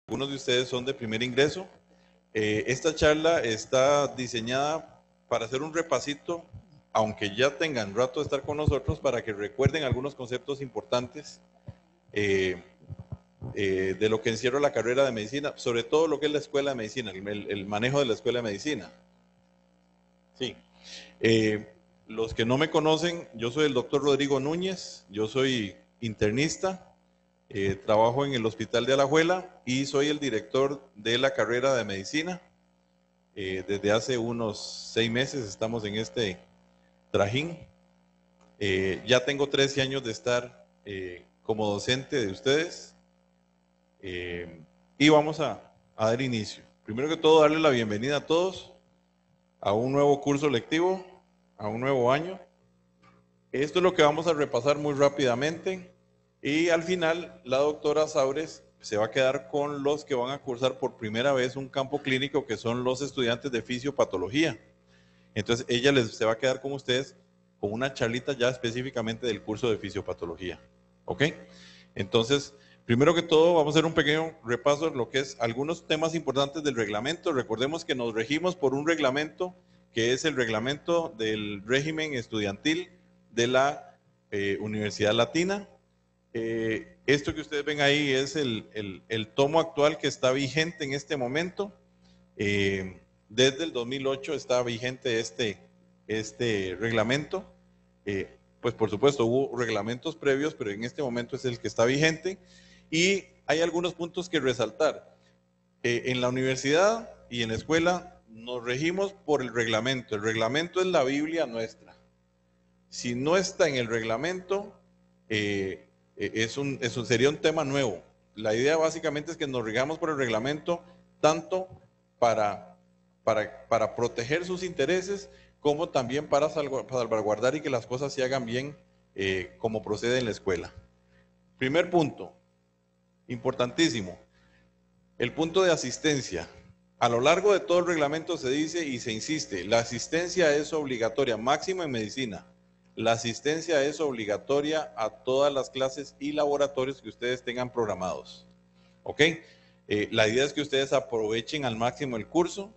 algunos de ustedes son de primer ingreso. Esta charla está diseñada para hacer un repasito, aunque ya tengan rato de estar con nosotros, para que recuerden algunos conceptos importantes de lo que encierra la carrera de medicina, sobre todo lo que es la escuela de medicina, el manejo de la escuela de medicina. Sí. Los que no me conocen, yo soy el doctor Rodrigo Núñez, yo soy internista. Trabajo en el Hospital de Alajuela y soy el director de la carrera de medicina. Desde hace unos 6 meses estamos en este trajín. Ya tengo 13 años de estar como docente de ustedes y vamos a dar inicio. Primero que todo, darle la bienvenida a todos a un nuevo curso lectivo, a un nuevo año. Esto es lo que vamos a repasar muy rápidamente. Y al final, la doctora Saures se va a quedar con los que van a cursar por primera vez un campo clínico, que son los estudiantes de fisiopatología. Entonces, ella se va a quedar con ustedes con una charlita ya específicamente del curso de fisiopatología. ¿Ok? Entonces, primero que todo, vamos a hacer un pequeño repaso de lo que es algunos temas importantes del reglamento. Recordemos que nos regimos por un reglamento que es el reglamento del régimen estudiantil de la Universidad Latina. Esto que ustedes ven ahí es el tomo actual que está vigente en este momento. Desde el 2008 está vigente este reglamento. Pues por supuesto hubo reglamentos previos, pero en este momento es el que está vigente. Y hay algunos puntos que resaltar. En la universidad y en la escuela nos regimos por el reglamento. El reglamento es la Biblia nuestra. Si no está en el reglamento, sería un tema nuevo. La idea básicamente es que nos regamos por el reglamento tanto para proteger sus intereses como también para salvaguardar y que las cosas se hagan bien como procede en la escuela. Primer punto, importantísimo, el punto de asistencia. A lo largo de todo el reglamento se dice y se insiste, la asistencia es obligatoria, máximo en medicina. La asistencia es obligatoria a todas las clases y laboratorios que ustedes tengan programados. ¿Ok? La idea es que ustedes aprovechen al máximo el curso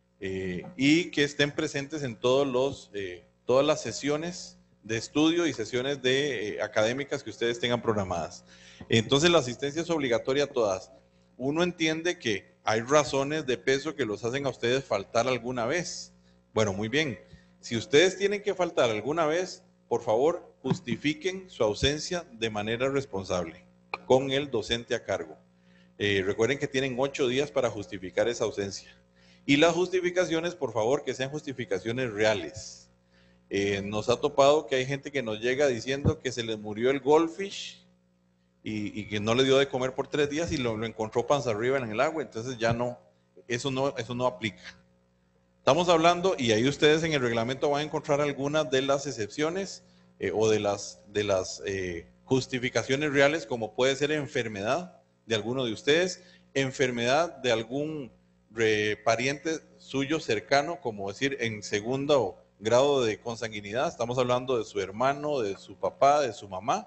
y que estén presentes en todas las sesiones de estudio y sesiones académicas que ustedes tengan programadas. Entonces la asistencia es obligatoria a todas. Uno entiende que hay razones de peso que los hacen a ustedes faltar alguna vez. Bueno, muy bien. Si ustedes tienen que faltar alguna vez, por favor, justifiquen su ausencia de manera responsable con el docente a cargo. Recuerden que tienen 8 días para justificar esa ausencia. Y las justificaciones, por favor, que sean justificaciones reales. Nos ha topado que hay gente que nos llega diciendo que se les murió el goldfish y que no le dio de comer por 3 días y lo encontró panza arriba en el agua. Entonces ya no, eso no aplica. Estamos hablando, y ahí ustedes en el reglamento van a encontrar algunas de las excepciones o de las justificaciones reales, como puede ser enfermedad de alguno de ustedes, enfermedad de algún pariente suyo cercano, como decir en segundo grado de consanguinidad. Estamos hablando de su hermano, de su papá, de su mamá.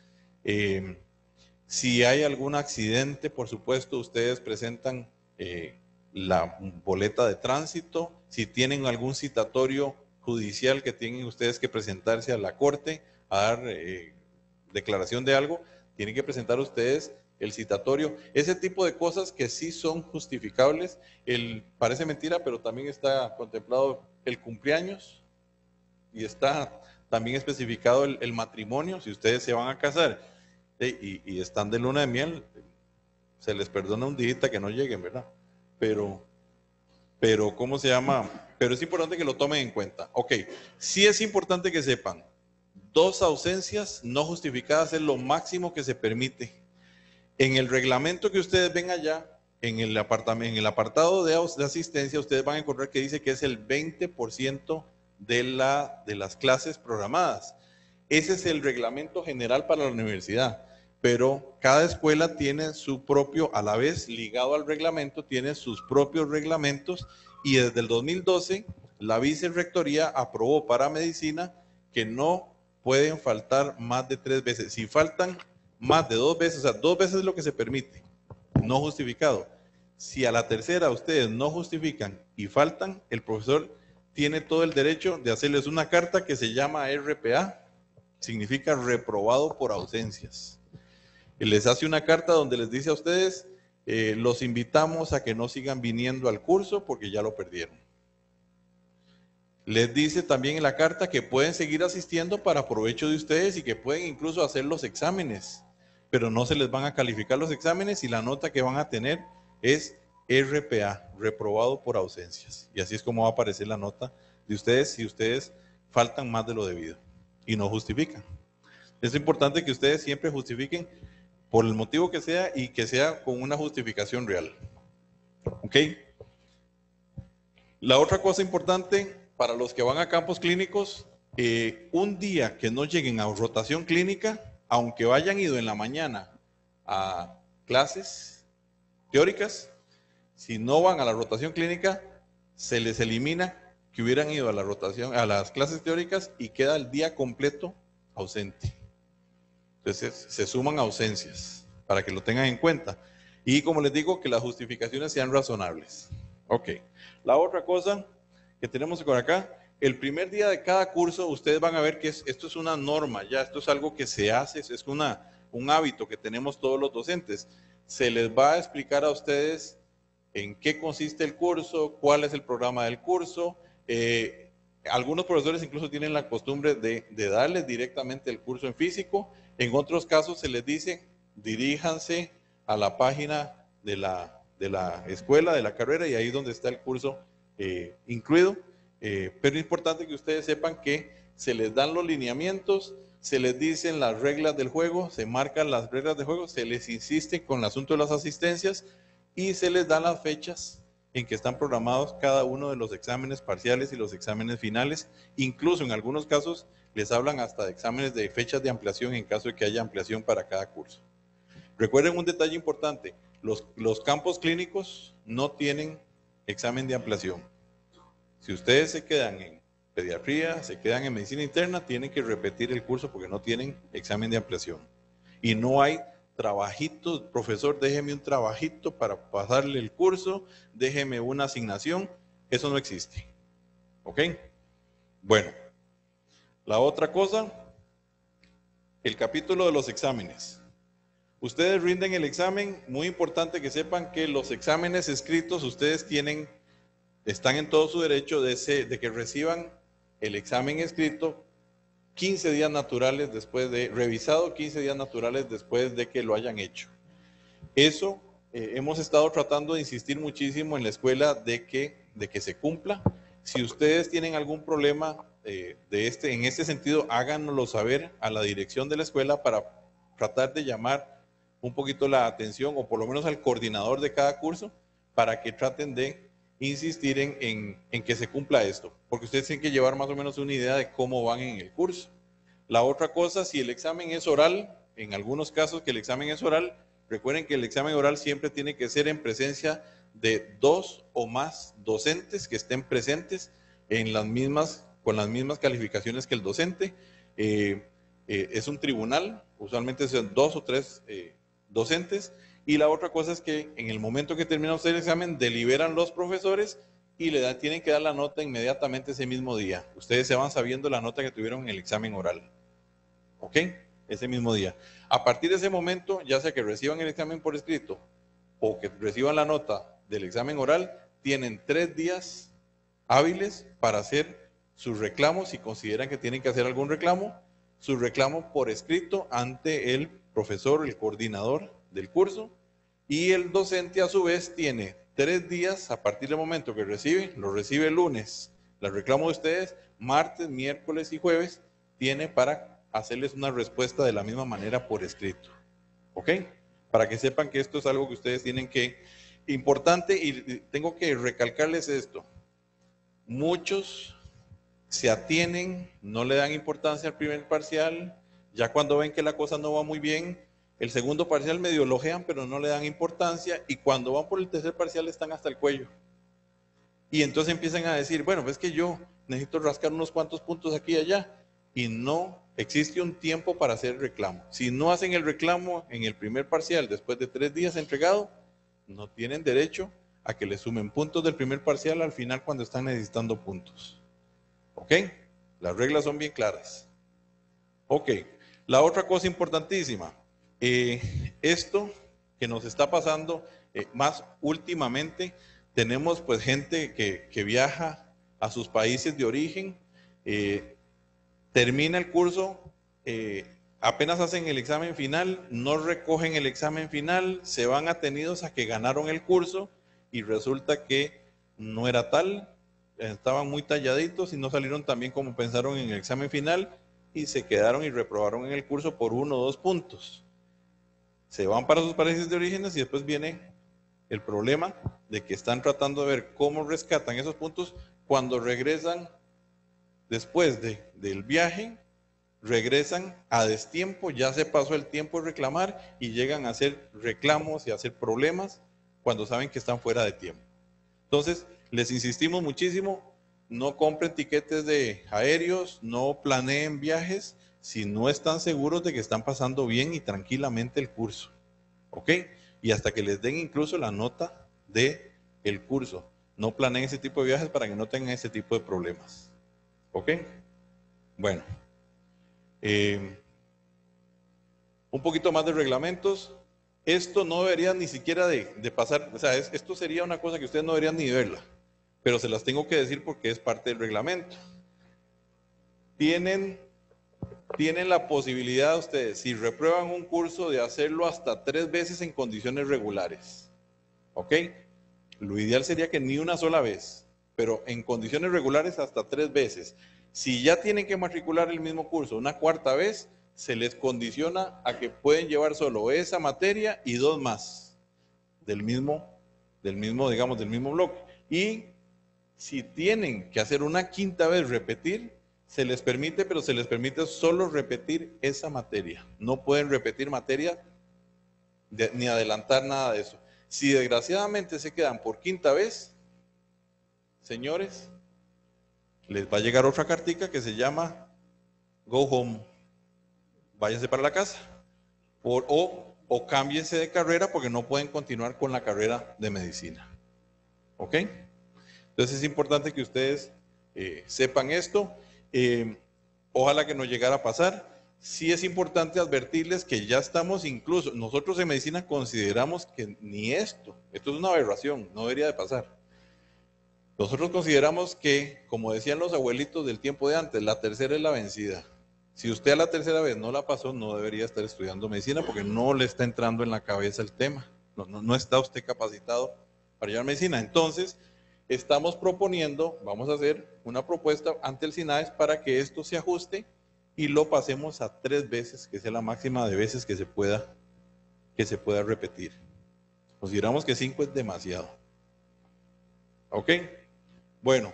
Si hay algún accidente, por supuesto, ustedes presentan la boleta de tránsito. Si tienen algún citatorio judicial que tienen ustedes que presentarse a la corte a dar declaración de algo, tienen que presentar ustedes el citatorio. Ese tipo de cosas que sí son justificables. Parece mentira, pero también está contemplado el cumpleaños y está también especificado el matrimonio. Si ustedes se van a casar y están de luna de miel, se les perdona un día que no lleguen, ¿verdad? Pero ¿cómo se llama? Pero es importante que lo tomen en cuenta. Ok, sí es importante que sepan, 2 ausencias no justificadas es lo máximo que se permite. En el reglamento que ustedes ven allá, en el apartado de asistencia, ustedes van a encontrar que dice que es el 20% de las clases programadas. Ese es el reglamento general para la universidad, pero cada escuela tiene su propio, a la vez ligado al reglamento, tiene sus propios reglamentos, y desde el 2012 la vicerrectoría aprobó para medicina que no pueden faltar más de 3 veces. Si faltan más de 2 veces, o sea, 2 veces es lo que se permite. no justificado. Si a la tercera ustedes no justifican y faltan, el profesor tiene todo el derecho de hacerles una carta que se llama RPA, significa reprobado por ausencias. Y les hace una carta donde les dice a ustedes, los invitamos a que no sigan viniendo al curso porque ya lo perdieron. Les dice también en la carta que pueden seguir asistiendo para provecho de ustedes y que pueden incluso hacer los exámenes, pero no se les van a calificar los exámenes y la nota que van a tener es RPA, reprobado por ausencias. Y así es como va a aparecer la nota de ustedes si ustedes faltan más de lo debido y no justifican. Es importante que ustedes siempre justifiquen por el motivo que sea y que sea con una justificación real. ¿Ok? La otra cosa importante para los que van a campos clínicos, un día que no lleguen a rotación clínica, aunque hayan ido en la mañana a clases teóricas, si no van a la rotación clínica, se les elimina que hubieran ido a la rotación, a las clases teóricas y queda el día completo ausente. Entonces se suman ausencias para que lo tengan en cuenta. Y como les digo, que las justificaciones sean razonables. Ok. La otra cosa que tenemos por acá, el primer día de cada curso, ustedes van a ver que esto es una norma, ya esto es algo que se hace, es un hábito que tenemos todos los docentes. Se les va a explicar a ustedes en qué consiste el curso, cuál es el programa del curso. Algunos profesores incluso tienen la costumbre de darles directamente el curso en físico. En otros casos se les dice, diríjanse a la página de la escuela, de la carrera, y ahí es donde está el curso incluido. Pero es importante que ustedes sepan que se les dan los lineamientos, se les dicen las reglas del juego, se marcan las reglas del juego, se les insiste con el asunto de las asistencias y se les dan las fechas en que están programados cada uno de los exámenes parciales y los exámenes finales. Incluso en algunos casos les hablan hasta de exámenes de fechas de ampliación en caso de que haya ampliación para cada curso. Recuerden un detalle importante, los campos clínicos no tienen examen de ampliación. Si ustedes se quedan en pediatría, se quedan en medicina interna, tienen que repetir el curso porque no tienen examen de ampliación. Y no hay trabajitos, profesor, déjeme un trabajito para pasarle el curso, déjeme una asignación, eso no existe. ¿Ok? Bueno, la otra cosa, el capítulo de los exámenes. Ustedes rinden el examen, muy importante que sepan que los exámenes escritos ustedes están en todo su derecho de que reciban el examen escrito 15 días naturales después de, revisado 15 días naturales después de que lo hayan hecho. Eso hemos estado tratando de insistir muchísimo en la escuela de que se cumpla. Si ustedes tienen algún problema en este sentido, háganoslo saber a la dirección de la escuela para tratar de llamar un poquito la atención, o por lo menos al coordinador de cada curso, para que traten de insistir en que se cumpla esto, porque ustedes tienen que llevar más o menos una idea de cómo van en el curso. La otra cosa, si el examen es oral, en algunos casos que el examen es oral, recuerden que el examen oral siempre tiene que ser en presencia de 2 o más docentes que estén presentes con las mismas calificaciones que el docente. Es un tribunal, usualmente son 2 o 3 docentes. Y la otra cosa es que en el momento que termina usted el examen, deliberan los profesores y tienen que dar la nota inmediatamente ese mismo día. Ustedes se van sabiendo la nota que tuvieron en el examen oral. ¿Ok? Ese mismo día. A partir de ese momento, ya sea que reciban el examen por escrito o que reciban la nota del examen oral, tienen 3 días hábiles para hacer sus reclamos, si consideran que tienen que hacer algún reclamo, su reclamo por escrito ante el profesor, el coordinador del curso, y el docente a su vez tiene 3 días a partir del momento que lo recibe el lunes, el reclamo de ustedes, martes, miércoles y jueves, tiene para hacerles una respuesta de la misma manera por escrito. ¿Ok? Para que sepan que esto es algo que ustedes tienen que, importante, y tengo que recalcarles esto, muchos se atienen, no le dan importancia al primer parcial, ya cuando ven que la cosa no va muy bien, el segundo parcial medio lo ojean, pero no le dan importancia, y cuando van por el tercer parcial están hasta el cuello. Y entonces empiezan a decir, bueno, pues que yo necesito rascar unos cuantos puntos aquí y allá, y no existe un tiempo para hacer el reclamo. Si no hacen el reclamo en el primer parcial después de 3 días entregado, no tienen derecho a que les sumen puntos del primer parcial al final cuando están necesitando puntos. ¿Ok? Las reglas son bien claras. Ok, la otra cosa importantísima, esto que nos está pasando más últimamente, tenemos pues gente que viaja a sus países de origen, termina el curso, apenas hacen el examen final, no recogen el examen final, se van atenidos a que ganaron el curso y resulta que no era tal, estaban muy talladitos y no salieron tan bien como pensaron en el examen final y se quedaron y reprobaron en el curso por 1 o 2 puntos. Se van para sus países de orígenes y después viene el problema de que están tratando de ver cómo rescatan esos puntos cuando regresan después del viaje, regresan a destiempo, ya se pasó el tiempo de reclamar y llegan a hacer reclamos y a hacer problemas cuando saben que están fuera de tiempo. Entonces, les insistimos muchísimo, no compren tiquetes de aéreos, no planeen viajes si no están seguros de que están pasando bien y tranquilamente el curso. ¿Ok? Y hasta que les den incluso la nota del curso. No planeen ese tipo de viajes para que no tengan ese tipo de problemas. ¿Ok? Bueno. Un poquito más de reglamentos. Esto no debería ni siquiera de pasar, o sea, esto sería una cosa que ustedes no deberían ni verla, pero se las tengo que decir porque es parte del reglamento. Tienen la posibilidad ustedes, si reprueban un curso, de hacerlo hasta 3 veces en condiciones regulares. ¿Ok? Lo ideal sería que ni una sola vez, pero en condiciones regulares hasta 3 veces. Si ya tienen que matricular el mismo curso una 4ª vez, se les condiciona a que pueden llevar solo esa materia y 2 más del mismo bloque. Y si tienen que hacer una 5ª vez repetir, se les permite, pero se les permite solo repetir esa materia. No pueden repetir materia ni adelantar nada de eso. Si desgraciadamente se quedan por 5ª vez, señores, les va a llegar otra cartica que se llama Go Home. Váyanse para la casa. O cámbiense de carrera porque no pueden continuar con la carrera de medicina. ¿Ok? Entonces es importante que ustedes sepan esto. Ojalá que no llegara a pasar. Sí es importante advertirles que ya estamos incluso, nosotros en medicina consideramos que ni esto es una aberración, no debería de pasar. Nosotros consideramos que, como decían los abuelitos del tiempo de antes, la tercera es la vencida. Si usted a la 3ª vez no la pasó, no debería estar estudiando medicina porque no le está entrando en la cabeza el tema. No está usted capacitado para llevar medicina. Entonces, estamos proponiendo, vamos a hacer una propuesta ante el SINAES para que esto se ajuste y lo pasemos a 3 veces, que sea la máxima de veces que se pueda repetir. Consideramos que 5 es demasiado. ¿Ok? Bueno.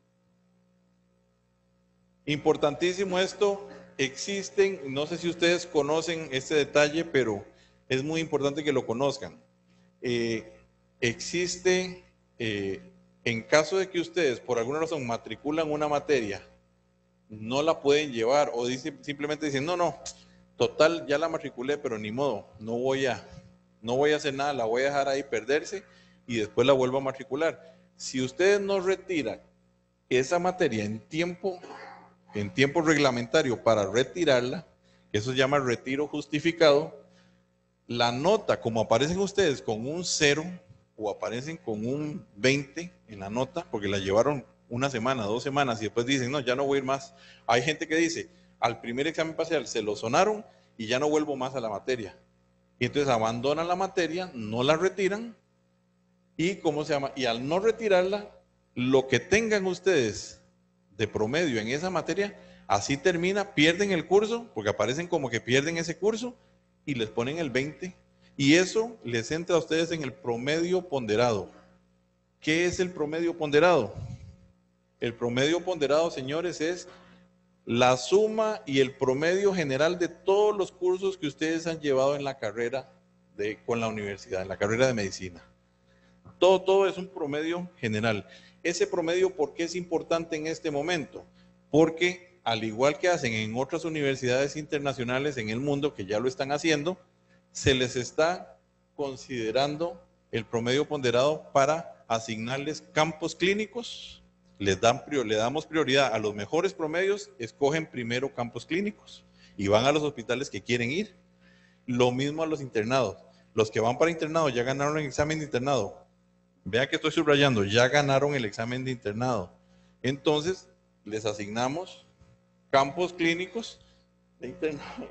Importantísimo esto, existen, no sé si ustedes conocen este detalle, pero es muy importante que lo conozcan. Existe, en caso de que ustedes por alguna razón matriculan una materia, no la pueden llevar o simplemente dicen, no, total, ya la matriculé, pero ni modo, no voy a hacer nada, la voy a dejar ahí perderse y después la vuelvo a matricular. Si ustedes no retiran esa materia en tiempo reglamentario para retirarla, que eso se llama retiro justificado, la nota, como aparecen ustedes con un 0 o aparecen con un 20 en la nota, porque la llevaron 1 semana, 2 semanas y después dicen, no, ya no voy a ir más. Hay gente que dice, al primer examen parcial se lo sonaron y ya no vuelvo más a la materia. Y entonces abandonan la materia, no la retiran y, y al no retirarla, lo que tengan ustedes de promedio en esa materia, así termina, pierden el curso, porque aparecen como que pierden ese curso y les ponen el 20 y eso les entra a ustedes en el promedio ponderado. ¿Qué es el promedio ponderado? El promedio ponderado, señores, es la suma y el promedio general de todos los cursos que ustedes han llevado en la carrera con la universidad, en la carrera de medicina. Todo es un promedio general. Ese promedio, ¿por qué es importante en este momento? Porque al igual que hacen en otras universidades internacionales en el mundo, que ya lo están haciendo, se les está considerando el promedio ponderado para asignarles campos clínicos. Le damos prioridad a los mejores promedios, escogen primero campos clínicos y van a los hospitales que quieren ir. Lo mismo a los internados. Los que van para internado ya ganaron el examen de internado. Vea que estoy subrayando, ya ganaron el examen de internado. Entonces, les asignamos campos clínicos de internado.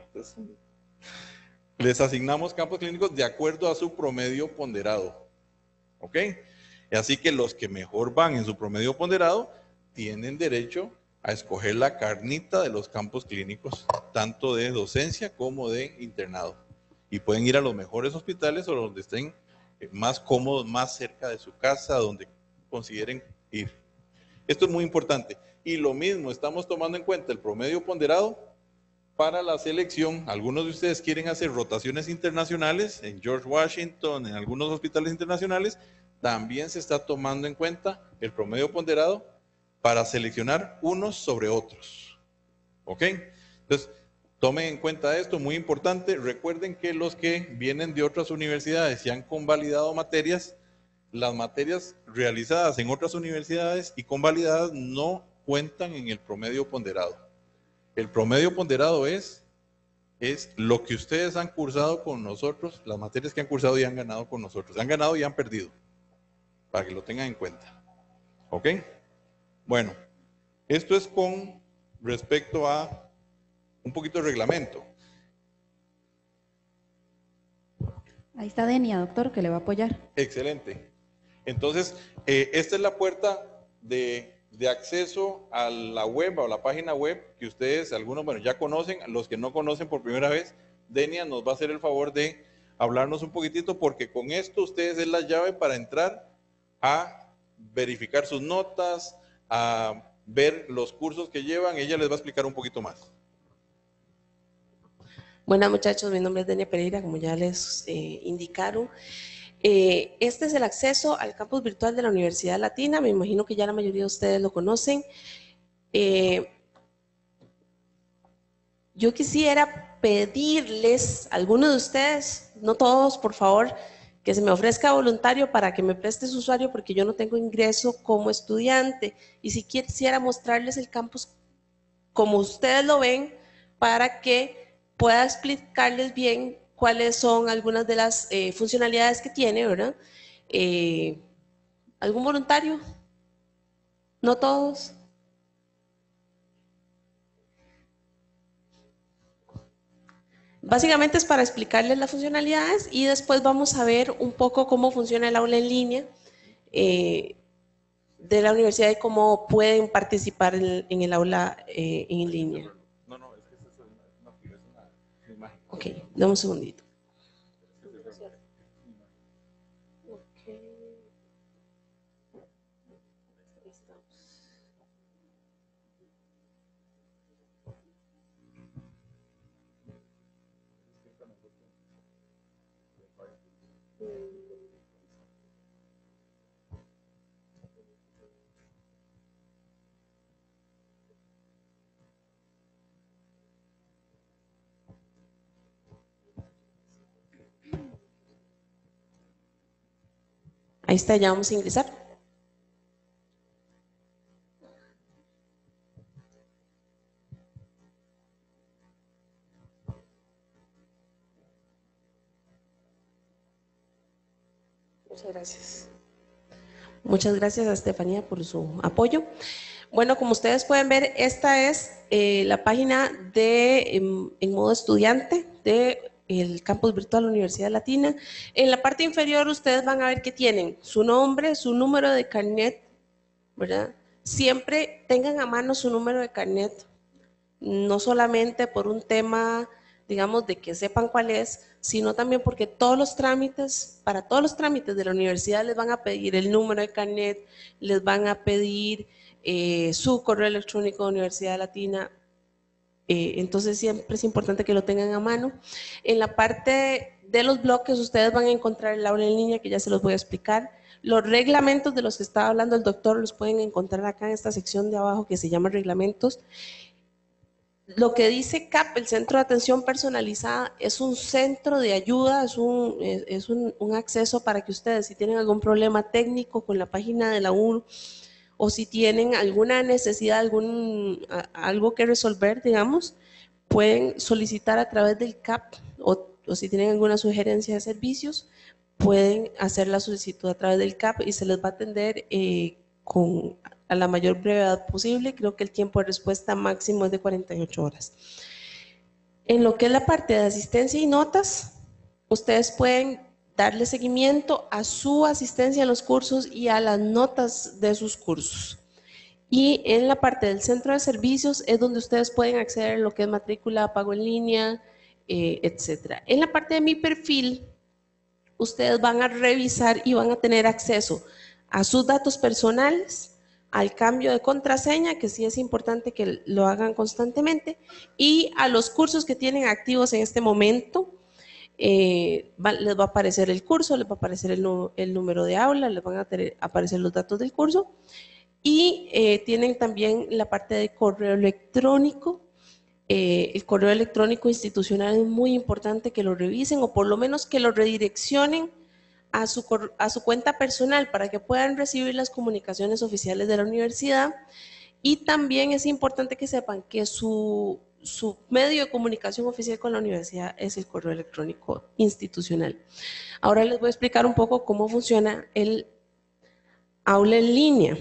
Les asignamos campos clínicos de acuerdo a su promedio ponderado. ¿Ok? Así que los que mejor van en su promedio ponderado tienen derecho a escoger la carnita de los campos clínicos, tanto de docencia como de internado. Y pueden ir a los mejores hospitales o donde estén más cómodos, más cerca de su casa, donde consideren ir. Esto es muy importante. Y lo mismo, estamos tomando en cuenta el promedio ponderado para la selección. Algunos de ustedes quieren hacer rotaciones internacionales en George Washington, en algunos hospitales internacionales. También se está tomando en cuenta el promedio ponderado para seleccionar unos sobre otros. ¿Ok? Entonces, tomen en cuenta esto, muy importante. Recuerden que los que vienen de otras universidades y han convalidado materias, las materias realizadas en otras universidades y convalidadas no cuentan en el promedio ponderado. El promedio ponderado es lo que ustedes han cursado con nosotros, las materias que han cursado y han ganado con nosotros. Han ganado y han perdido, para que lo tengan en cuenta. ¿Ok? Bueno, esto es con respecto a un poquito de reglamento. Ahí está Denia, doctor, que le va a apoyar. Excelente. Entonces, esta es la puerta de acceso a la web o a la página web que ustedes, algunos, bueno, ya conocen. Los que no conocen por primera vez, Denia nos va a hacer el favor de hablarnos un poquitito, porque con esto ustedes es la llave para entrar a verificar sus notas, a ver los cursos que llevan. Ella les va a explicar un poquito más. Buenas muchachos, mi nombre es Denia Pereira, como ya les indicaron. Este es el acceso al campus virtual de la Universidad Latina. Me imagino que ya la mayoría de ustedes lo conocen. Yo quisiera pedirles a algunos de ustedes, no todos, por favor, que se me ofrezca voluntario para que me preste su usuario, porque yo no tengo ingreso como estudiante. Y si quisiera mostrarles el campus como ustedes lo ven, para que pueda explicarles bien cuáles son algunas de las funcionalidades que tiene, ¿verdad? ¿Algún voluntario? ¿No todos? Básicamente es para explicarles las funcionalidades y después vamos a ver un poco cómo funciona el aula en línea de la universidad y cómo pueden participar en el aula en línea. No, es que es una imagen. Ok, dame un segundito. Ahí está, ya vamos a ingresar. Muchas gracias. Muchas gracias a Estefanía por su apoyo. Bueno, como ustedes pueden ver, esta es la página de en modo estudiante del campus virtual Universidad Latina. En la parte inferior ustedes van a ver que tienen su nombre, su número de carnet, ¿verdad? Siempre tengan a mano su número de carnet, no solamente por un tema, digamos, de que sepan cuál es, sino también porque todos los trámites, para todos los trámites de la universidad les van a pedir el número de carnet, les van a pedir su correo electrónico de Universidad Latina. Entonces siempre es importante que lo tengan a mano. En la parte de los bloques ustedes van a encontrar el aula en línea, que ya se los voy a explicar. Los reglamentos de los que estaba hablando el doctor los pueden encontrar acá en esta sección de abajo que se llama reglamentos. lo que dice CAP, el Centro de Atención Personalizada, es un centro de ayuda, es un acceso para que ustedes, si tienen algún problema técnico con la página de la ONU, o si tienen alguna necesidad, algo que resolver, digamos, pueden solicitar a través del CAP, o si tienen alguna sugerencia de servicios, pueden hacer la solicitud a través del CAP y se les va a atender a la mayor brevedad posible. Creo que el tiempo de respuesta máximo es de 48 horas. En lo que es la parte de asistencia y notas, ustedes pueden darle seguimiento a su asistencia en los cursos y a las notas de sus cursos. Y en la parte del centro de servicios es donde ustedes pueden acceder a lo que es matrícula, pago en línea, etc. En la parte de mi perfil, ustedes van a revisar y van a tener acceso a sus datos personales, al cambio de contraseña, que sí es importante que lo hagan constantemente, y a los cursos que tienen activos en este momento. Les va a aparecer el curso, les va a aparecer el número de aula, les van a aparecer los datos del curso, y tienen también la parte de correo electrónico. El correo electrónico institucional es muy importante que lo revisen, o por lo menos que lo redireccionen a su cuenta personal para que puedan recibir las comunicaciones oficiales de la universidad. Y también es importante que sepan que su medio de comunicación oficial con la universidad es el correo electrónico institucional. Ahora les voy a explicar un poco cómo funciona el aula en línea.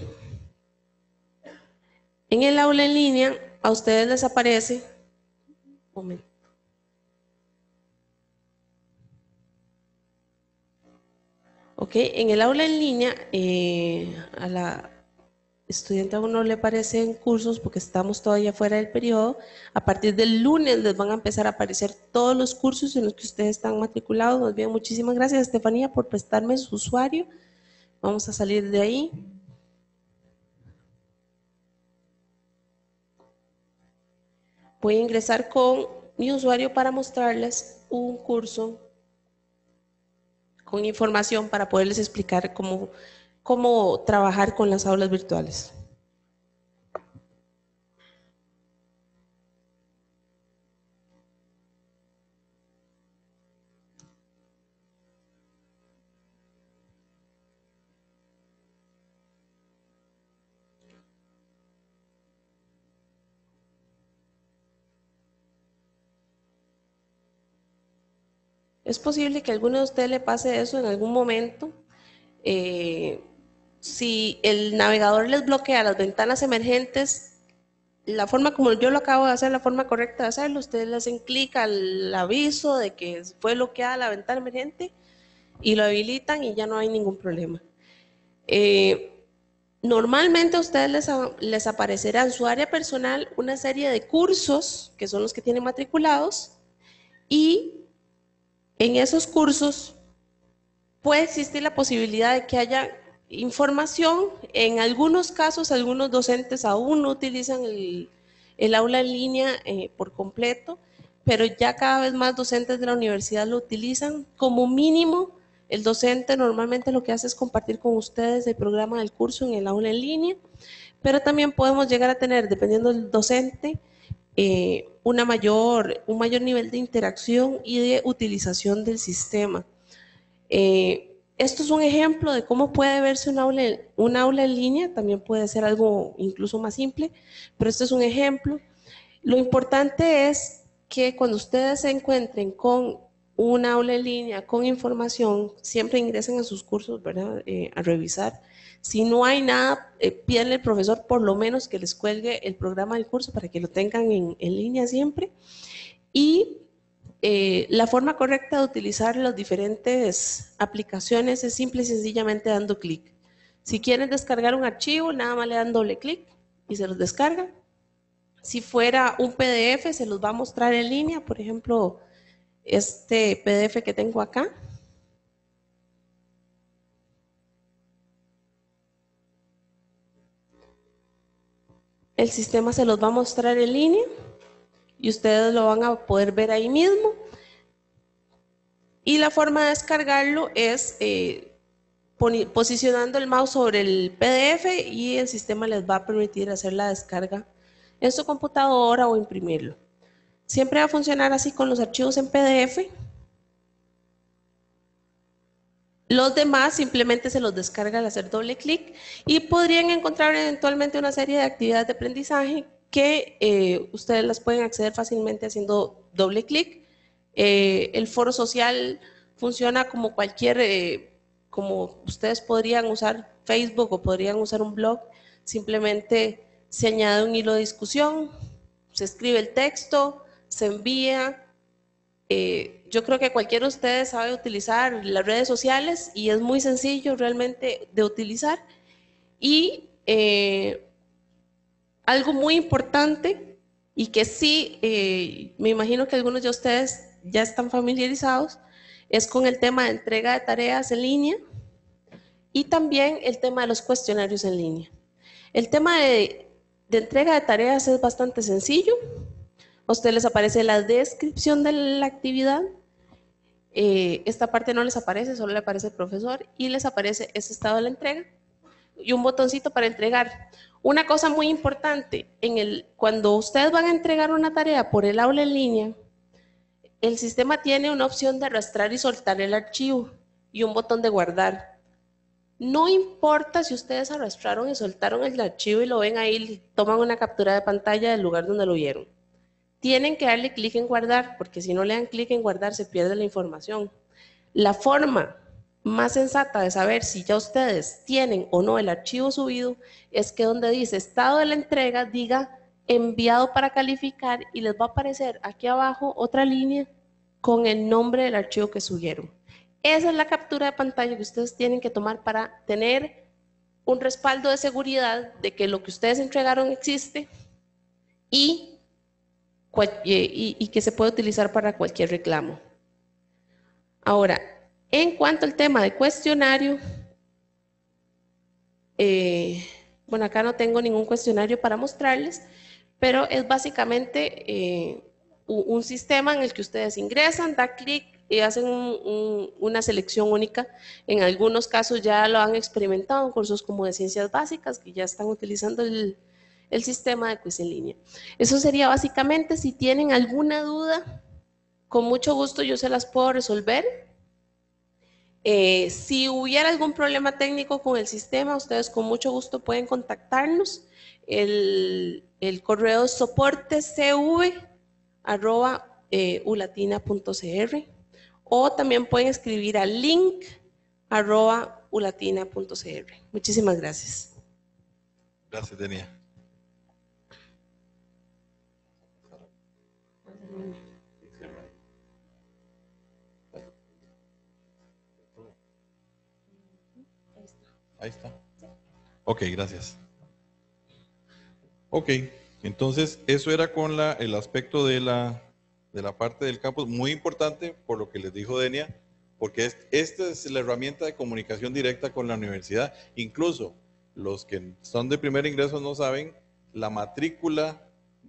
En el aula en línea a ustedes les aparece, un momento. Ok, en el aula en línea a la estudiante aún no le aparecen cursos porque estamos todavía fuera del periodo. A partir del lunes les van a empezar a aparecer todos los cursos en los que ustedes están matriculados. Más bien, muchísimas gracias, Estefanía, por prestarme su usuario. Vamos a salir de ahí. Voy a ingresar con mi usuario para mostrarles un curso con información para poderles explicar cómo trabajar con las aulas virtuales. Es posible que a alguno de ustedes le pase eso en algún momento. Si el navegador les bloquea las ventanas emergentes, la forma como yo lo acabo de hacer, la forma correcta de hacerlo, ustedes le hacen clic al aviso de que fue bloqueada la ventana emergente y lo habilitan y ya no hay ningún problema. Normalmente a ustedes les aparecerá en su área personal una serie de cursos, que son los que tienen matriculados, y en esos cursos puede existir la posibilidad de que haya información. En algunos casos, algunos docentes aún no utilizan el aula en línea por completo, pero ya cada vez más docentes de la universidad lo utilizan. Como mínimo, el docente normalmente lo que hace es compartir con ustedes el programa del curso en el aula en línea, pero también podemos llegar a tener, dependiendo del docente, un mayor nivel de interacción y de utilización del sistema. Esto es un ejemplo de cómo puede verse un aula en línea, también puede ser algo incluso más simple, pero este es un ejemplo. Lo importante es que cuando ustedes se encuentren con un aula en línea, con información, siempre ingresen a sus cursos, ¿verdad? A revisar. Si no hay nada, pídanle al profesor por lo menos que les cuelgue el programa del curso para que lo tengan en línea siempre. Y la forma correcta de utilizar las diferentes aplicaciones es simple y sencillamente dando clic. Si quieren descargar un archivo, nada más le dan doble clic y se los descargan. Si fuera un PDF, se los va a mostrar en línea, por ejemplo, este PDF que tengo acá. El sistema se los va a mostrar en línea y ustedes lo van a poder ver ahí mismo. Y la forma de descargarlo es posicionando el mouse sobre el PDF y el sistema les va a permitir hacer la descarga en su computadora o imprimirlo. Siempre va a funcionar así con los archivos en PDF. Los demás simplemente se los descarga al hacer doble clic y podrían encontrar eventualmente una serie de actividades de aprendizaje que ustedes las pueden acceder fácilmente haciendo doble clic. El foro social funciona como como ustedes podrían usar Facebook o podrían usar un blog. Simplemente se añade un hilo de discusión, se escribe el texto, se envía. Yo creo que cualquiera de ustedes sabe utilizar las redes sociales y es muy sencillo realmente de utilizar. Y algo muy importante y que sí, me imagino que algunos de ustedes ya están familiarizados, es con el tema de entrega de tareas en línea y también el tema de los cuestionarios en línea. El tema de entrega de tareas es bastante sencillo. A ustedes les aparece la descripción de la actividad. Esta parte no les aparece, solo le aparece el profesor y les aparece ese estado de la entrega y un botoncito para entregar. Una cosa muy importante, cuando ustedes van a entregar una tarea por el aula en línea, el sistema tiene una opción de arrastrar y soltar el archivo y un botón de guardar. No importa si ustedes arrastraron y soltaron el archivo y lo ven ahí, toman una captura de pantalla del lugar donde lo vieron. Tienen que darle clic en guardar, porque si no le dan clic en guardar se pierde la información. La forma más sensata de saber si ya ustedes tienen o no el archivo subido es que donde dice estado de la entrega diga enviado para calificar y les va a aparecer aquí abajo otra línea con el nombre del archivo que subieron. Esa es la captura de pantalla que ustedes tienen que tomar para tener un respaldo de seguridad de que lo que ustedes entregaron existe y que se puede utilizar para cualquier reclamo. Ahora, en cuanto al tema de cuestionario, bueno, acá no tengo ningún cuestionario para mostrarles, pero es básicamente un sistema en el que ustedes ingresan, da clic y hacen una selección única. En algunos casos ya lo han experimentado en cursos como de ciencias básicas, que ya están utilizando el sistema de quiz en línea. Eso sería básicamente. Si tienen alguna duda, con mucho gusto yo se las puedo resolver. Si hubiera algún problema técnico con el sistema, ustedes con mucho gusto pueden contactarnos. El correo es soportecv@ulatina.cr o también pueden escribir al link@ulatina.cr. Muchísimas gracias. Gracias, Denia. Ahí está. Ok, gracias. Ok, entonces eso era con el aspecto de la parte del campus, muy importante por lo que les dijo Denia, porque esta es la herramienta de comunicación directa con la universidad. Incluso los que son de primer ingreso no saben, la matrícula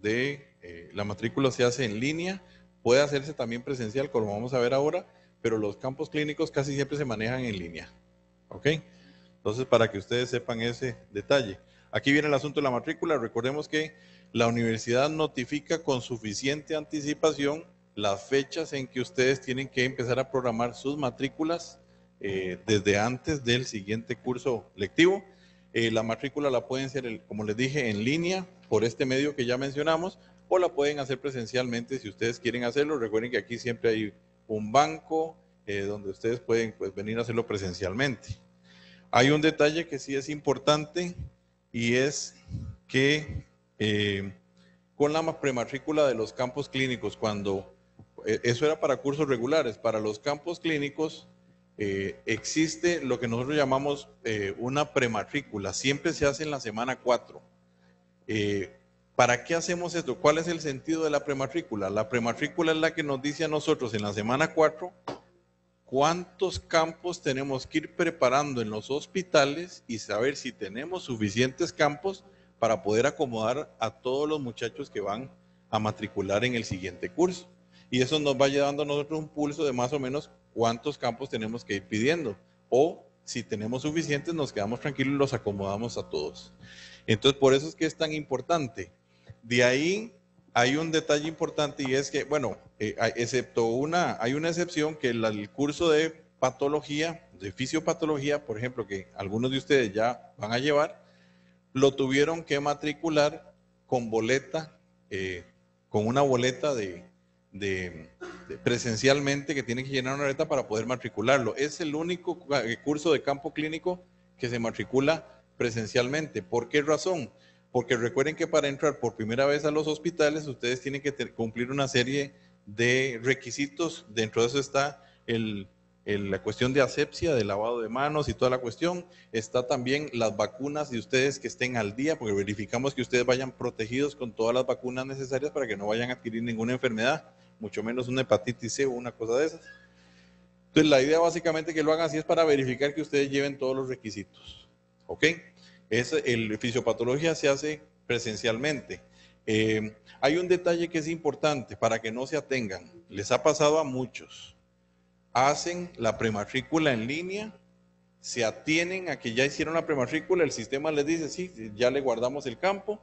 se hace en línea, puede hacerse también presencial, como vamos a ver ahora, pero los campos clínicos casi siempre se manejan en línea. ¿Ok? Entonces, para que ustedes sepan ese detalle. Aquí viene el asunto de la matrícula. Recordemos que la universidad notifica con suficiente anticipación las fechas en que ustedes tienen que empezar a programar sus matrículas desde antes del siguiente curso lectivo. La matrícula la pueden hacer, como les dije, en línea por este medio que ya mencionamos, o la pueden hacer presencialmente si ustedes quieren hacerlo. Recuerden que aquí siempre hay un banco donde ustedes pueden venir a hacerlo presencialmente. Hay un detalle que sí es importante y es que con la prematrícula de los campos clínicos, cuando eso era para cursos regulares, para los campos clínicos existe lo que nosotros llamamos una prematrícula. Siempre se hace en la semana 4. ¿Para qué hacemos esto? ¿Cuál es el sentido de la prematrícula? La prematrícula es la que nos dice a nosotros en la semana 4 cuántos campos tenemos que ir preparando en los hospitales y saber si tenemos suficientes campos para poder acomodar a todos los muchachos que van a matricular en el siguiente curso. Y eso nos va llevando a nosotros un pulso de más o menos cuántos campos tenemos que ir pidiendo. O si tenemos suficientes, nos quedamos tranquilos y los acomodamos a todos. Entonces, por eso es que es tan importante. De ahí hay un detalle importante y es que, bueno, hay una excepción que el curso de patología, de fisiopatología, por ejemplo, que algunos de ustedes ya van a llevar, lo tuvieron que matricular con boleta, con una boleta presencialmente que tiene que llenar una boleta para poder matricularlo. Es el único curso de campo clínico que se matricula presencialmente. ¿Por qué razón? Porque recuerden que para entrar por primera vez a los hospitales, ustedes tienen que cumplir una serie de requisitos. Dentro de eso está la cuestión de asepsia, de lavado de manos y toda la cuestión. Está también las vacunas de ustedes que estén al día, porque verificamos que ustedes vayan protegidos con todas las vacunas necesarias para que no vayan a adquirir ninguna enfermedad, mucho menos una hepatitis C o una cosa de esas. Entonces la idea básicamente que lo hagan así es para verificar que ustedes lleven todos los requisitos. ¿Ok? El fisiopatología se hace presencialmente. Hay un detalle que es importante para que no se atengan. Les ha pasado a muchos. Hacen la prematrícula en línea, se atienen a que ya hicieron la prematrícula, el sistema les dice, sí, ya le guardamos el campo,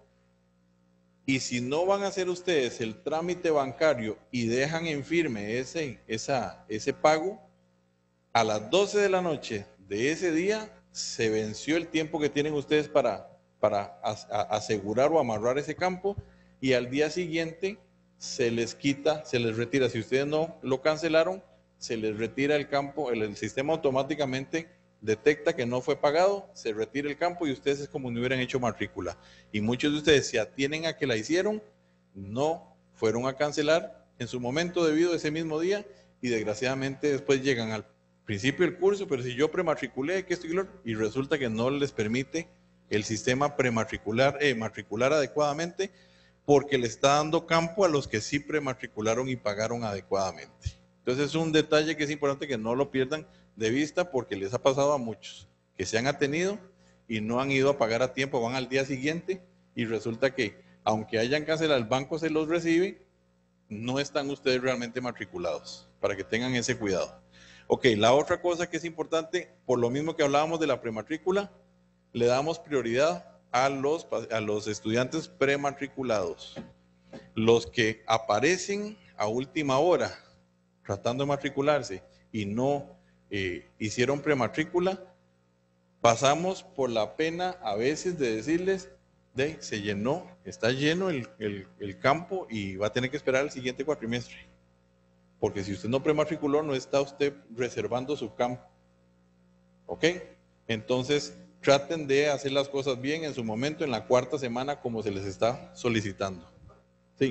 y si no van a hacer ustedes el trámite bancario y dejan en firme ese pago, a las 12 de la noche de ese día se venció el tiempo que tienen ustedes para asegurar o amarrar ese campo, y al día siguiente se les quita, se les retira. Si ustedes no lo cancelaron, se les retira el campo, el sistema automáticamente detecta que no fue pagado, se retira el campo y ustedes es como si no hubieran hecho matrícula. Y muchos de ustedes se atienen a que la hicieron, no fueron a cancelar en su momento debido a ese mismo día y desgraciadamente después llegan al principio del curso, pero si yo prematriculé, que esto y resulta que no les permite el sistema matricular adecuadamente porque le está dando campo a los que sí prematricularon y pagaron adecuadamente. Entonces es un detalle que es importante que no lo pierdan de vista porque les ha pasado a muchos que se han atenido y no han ido a pagar a tiempo, van al día siguiente y resulta que aunque hayan cancelado, el banco se los recibe, no están ustedes realmente matriculados, para que tengan ese cuidado. Ok, la otra cosa que es importante, por lo mismo que hablábamos de la prematrícula, le damos prioridad a los estudiantes prematriculados. Los que aparecen a última hora tratando de matricularse y no hicieron prematrícula, pasamos por la pena a veces de decirles, se llenó, está lleno el campo y va a tener que esperar el siguiente cuatrimestre. Porque si usted no prematriculó, no está usted reservando su campo. ¿Ok? Entonces, traten de hacer las cosas bien en su momento, en la cuarta semana, como se les está solicitando. Sí.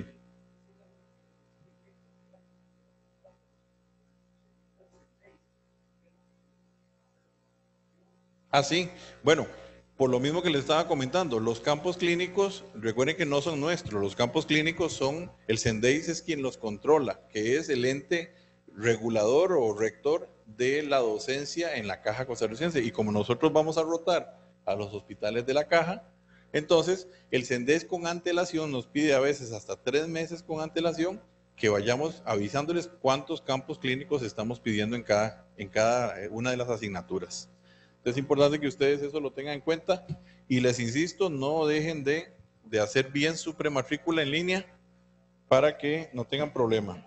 Sí. Bueno, por lo mismo que les estaba comentando, los campos clínicos, recuerden que no son nuestros, los campos clínicos son, el CENDEIS es quien los controla, que es el ente regulador o rector de la docencia en la Caja Costarricense. Y como nosotros vamos a rotar a los hospitales de la Caja, entonces el CENDEIS con antelación nos pide a veces hasta 3 meses con antelación que vayamos avisándoles cuántos campos clínicos estamos pidiendo en cada una de las asignaturas. Es importante que ustedes eso lo tengan en cuenta y les insisto, no dejen de hacer bien su prematrícula en línea para que no tengan problema.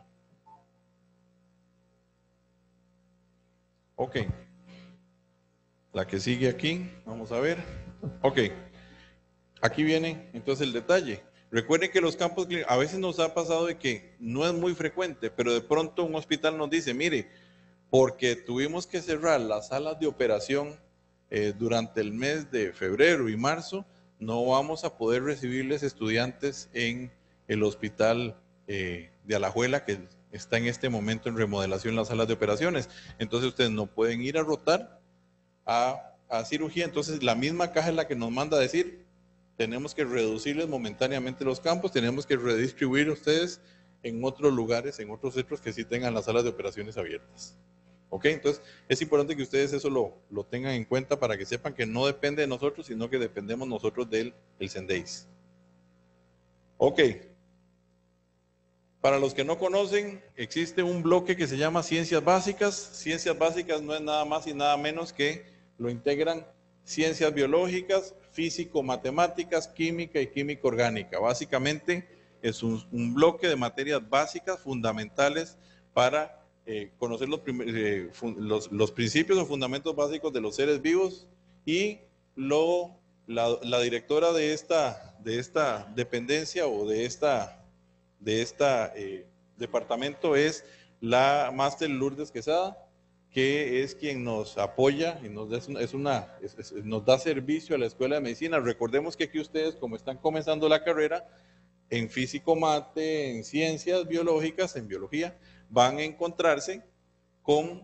Ok. La que sigue aquí, vamos a ver. Ok. Aquí viene entonces el detalle. Recuerden que los campos clínicos, a veces nos ha pasado de que no es muy frecuente, pero de pronto un hospital nos dice, mire, porque tuvimos que cerrar las salas de operación durante el mes de febrero y marzo, no vamos a poder recibirles estudiantes en el hospital de Alajuela, que está en este momento en remodelación las salas de operaciones. Entonces ustedes no pueden ir a rotar a cirugía. Entonces la misma caja es la que nos manda a decir, tenemos que reducirles momentáneamente los campos, tenemos que redistribuir ustedes en otros lugares, en otros centros que sí tengan las salas de operaciones abiertas. ¿Ok? Entonces, es importante que ustedes eso lo tengan en cuenta para que sepan que no depende de nosotros, sino que dependemos nosotros del CENDEIS. Ok. Para los que no conocen, existe un bloque que se llama Ciencias Básicas. Ciencias Básicas no es nada más y nada menos que lo integran ciencias biológicas, físico-matemáticas, química y química orgánica. Básicamente es un bloque de materias básicas fundamentales para conocer los principios o fundamentos básicos de los seres vivos, y la directora de esta dependencia o de este departamento es la máster Lourdes Quesada, que es quien nos apoya y nos da servicio a la Escuela de Medicina. Recordemos que aquí ustedes, como están comenzando la carrera en físico-mate, en ciencias biológicas, en biología, van a encontrarse con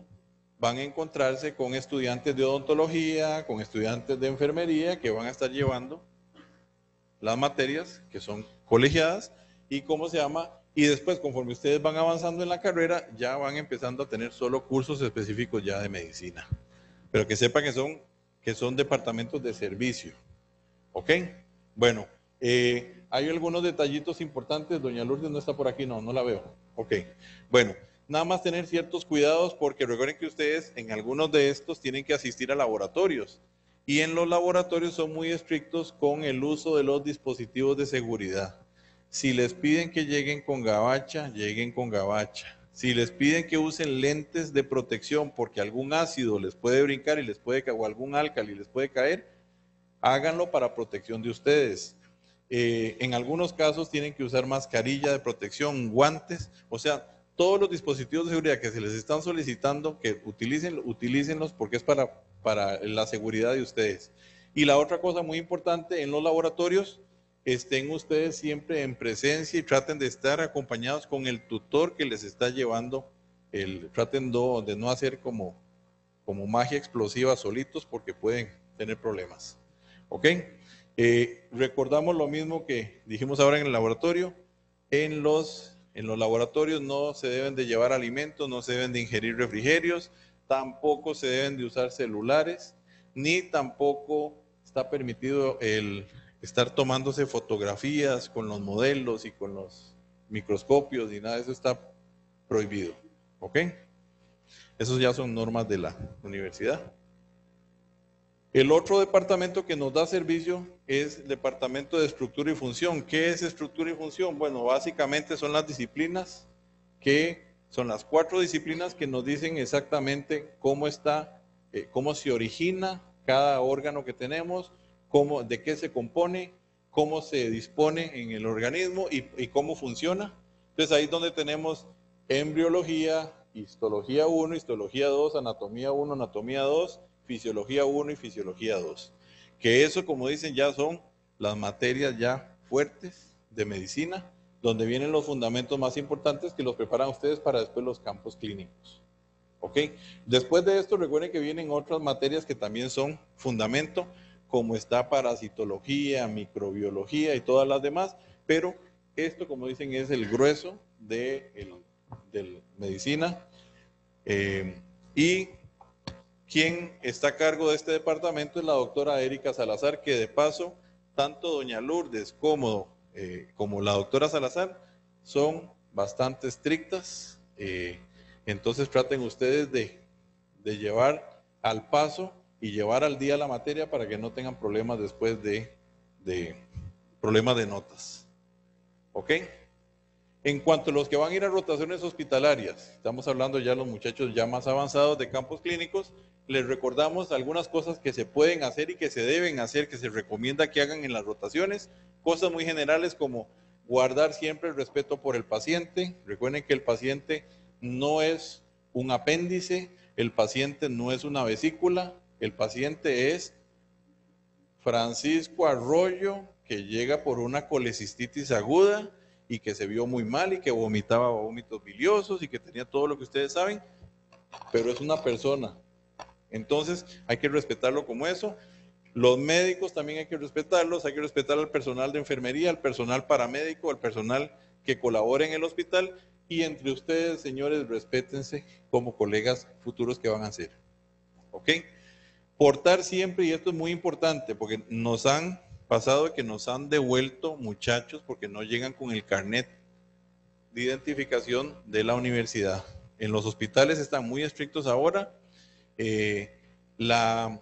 estudiantes de odontología, con estudiantes de enfermería, que van a estar llevando las materias que son colegiadas y y después, conforme ustedes van avanzando en la carrera, ya van empezando a tener solo cursos específicos ya de medicina. Pero que sepan que son departamentos de servicio. ¿Ok? Bueno, hay algunos detallitos importantes. Doña Lourdes no está por aquí, no la veo. Ok, bueno, nada más tener ciertos cuidados, porque recuerden que ustedes en algunos de estos tienen que asistir a laboratorios, y en los laboratorios son muy estrictos con el uso de los dispositivos de seguridad. Si les piden que lleguen con gabacha, lleguen con gabacha. Si les piden que usen lentes de protección porque algún ácido les puede brincar o algún álcali les puede caer, háganlo para protección de ustedes. En algunos casos tienen que usar mascarilla de protección, guantes, o sea, todos los dispositivos de seguridad que se les están solicitando, que utilícenlos, porque es para la seguridad de ustedes. Y la otra cosa muy importante, en los laboratorios, estén ustedes siempre en presencia y traten de estar acompañados con el tutor que les está llevando. Traten de no hacer como magia explosiva solitos, porque pueden tener problemas. ¿Ok? Recordamos lo mismo que dijimos ahora en el laboratorio. En los laboratorios no se deben de llevar alimentos, no se deben de ingerir refrigerios, tampoco se deben de usar celulares, ni tampoco está permitido el estar tomándose fotografías con los modelos y con los microscopios, y nada de eso está prohibido. ¿Ok? Esos ya son normas de la universidad. El otro departamento que nos da servicio es el departamento de estructura y función. ¿Qué es estructura y función? Bueno, básicamente son las disciplinas son las 4 disciplinas que nos dicen exactamente cómo se origina cada órgano que tenemos, de qué se compone, cómo se dispone en el organismo y cómo funciona. Entonces ahí es donde tenemos embriología, histología 1, histología 2, anatomía 1, anatomía 2, fisiología 1 y fisiología 2. Que eso, como dicen, ya son las materias ya fuertes de medicina, donde vienen los fundamentos más importantes que los preparan ustedes para después los campos clínicos. ¿Ok? Después de esto, recuerden que vienen otras materias que también son fundamento, como está parasitología, microbiología y todas las demás, pero esto, como dicen, es el grueso de medicina. Y quien está a cargo de este departamento es la doctora Erika Salazar, que de paso, tanto doña Lourdes como la doctora Salazar son bastante estrictas. Entonces traten ustedes de llevar al paso y llevar al día la materia para que no tengan problemas después de problemas de notas. ¿Ok? En cuanto a los que van a ir a rotaciones hospitalarias, estamos hablando ya de los muchachos ya más avanzados de campos clínicos, les recordamos algunas cosas que se pueden hacer y que se deben hacer, que se recomienda que hagan en las rotaciones. Cosas muy generales como guardar siempre el respeto por el paciente. Recuerden que el paciente no es un apéndice, el paciente no es una vesícula, el paciente es Francisco Arroyo, que llega por una colecistitis aguda y que se vio muy mal y que vomitaba vómitos biliosos y que tenía todo lo que ustedes saben, pero es una persona. Entonces hay que respetarlo como eso. Los médicos también hay que respetarlos, hay que respetar al personal de enfermería, al personal paramédico, al personal que colabora en el hospital, y entre ustedes, señores, respétense como colegas futuros que van a ser. ¿Ok? Portar siempre, y esto es muy importante, porque nos han pasado que nos han devuelto muchachos porque no llegan con el carnet de identificación de la universidad. En los hospitales están muy estrictos ahora.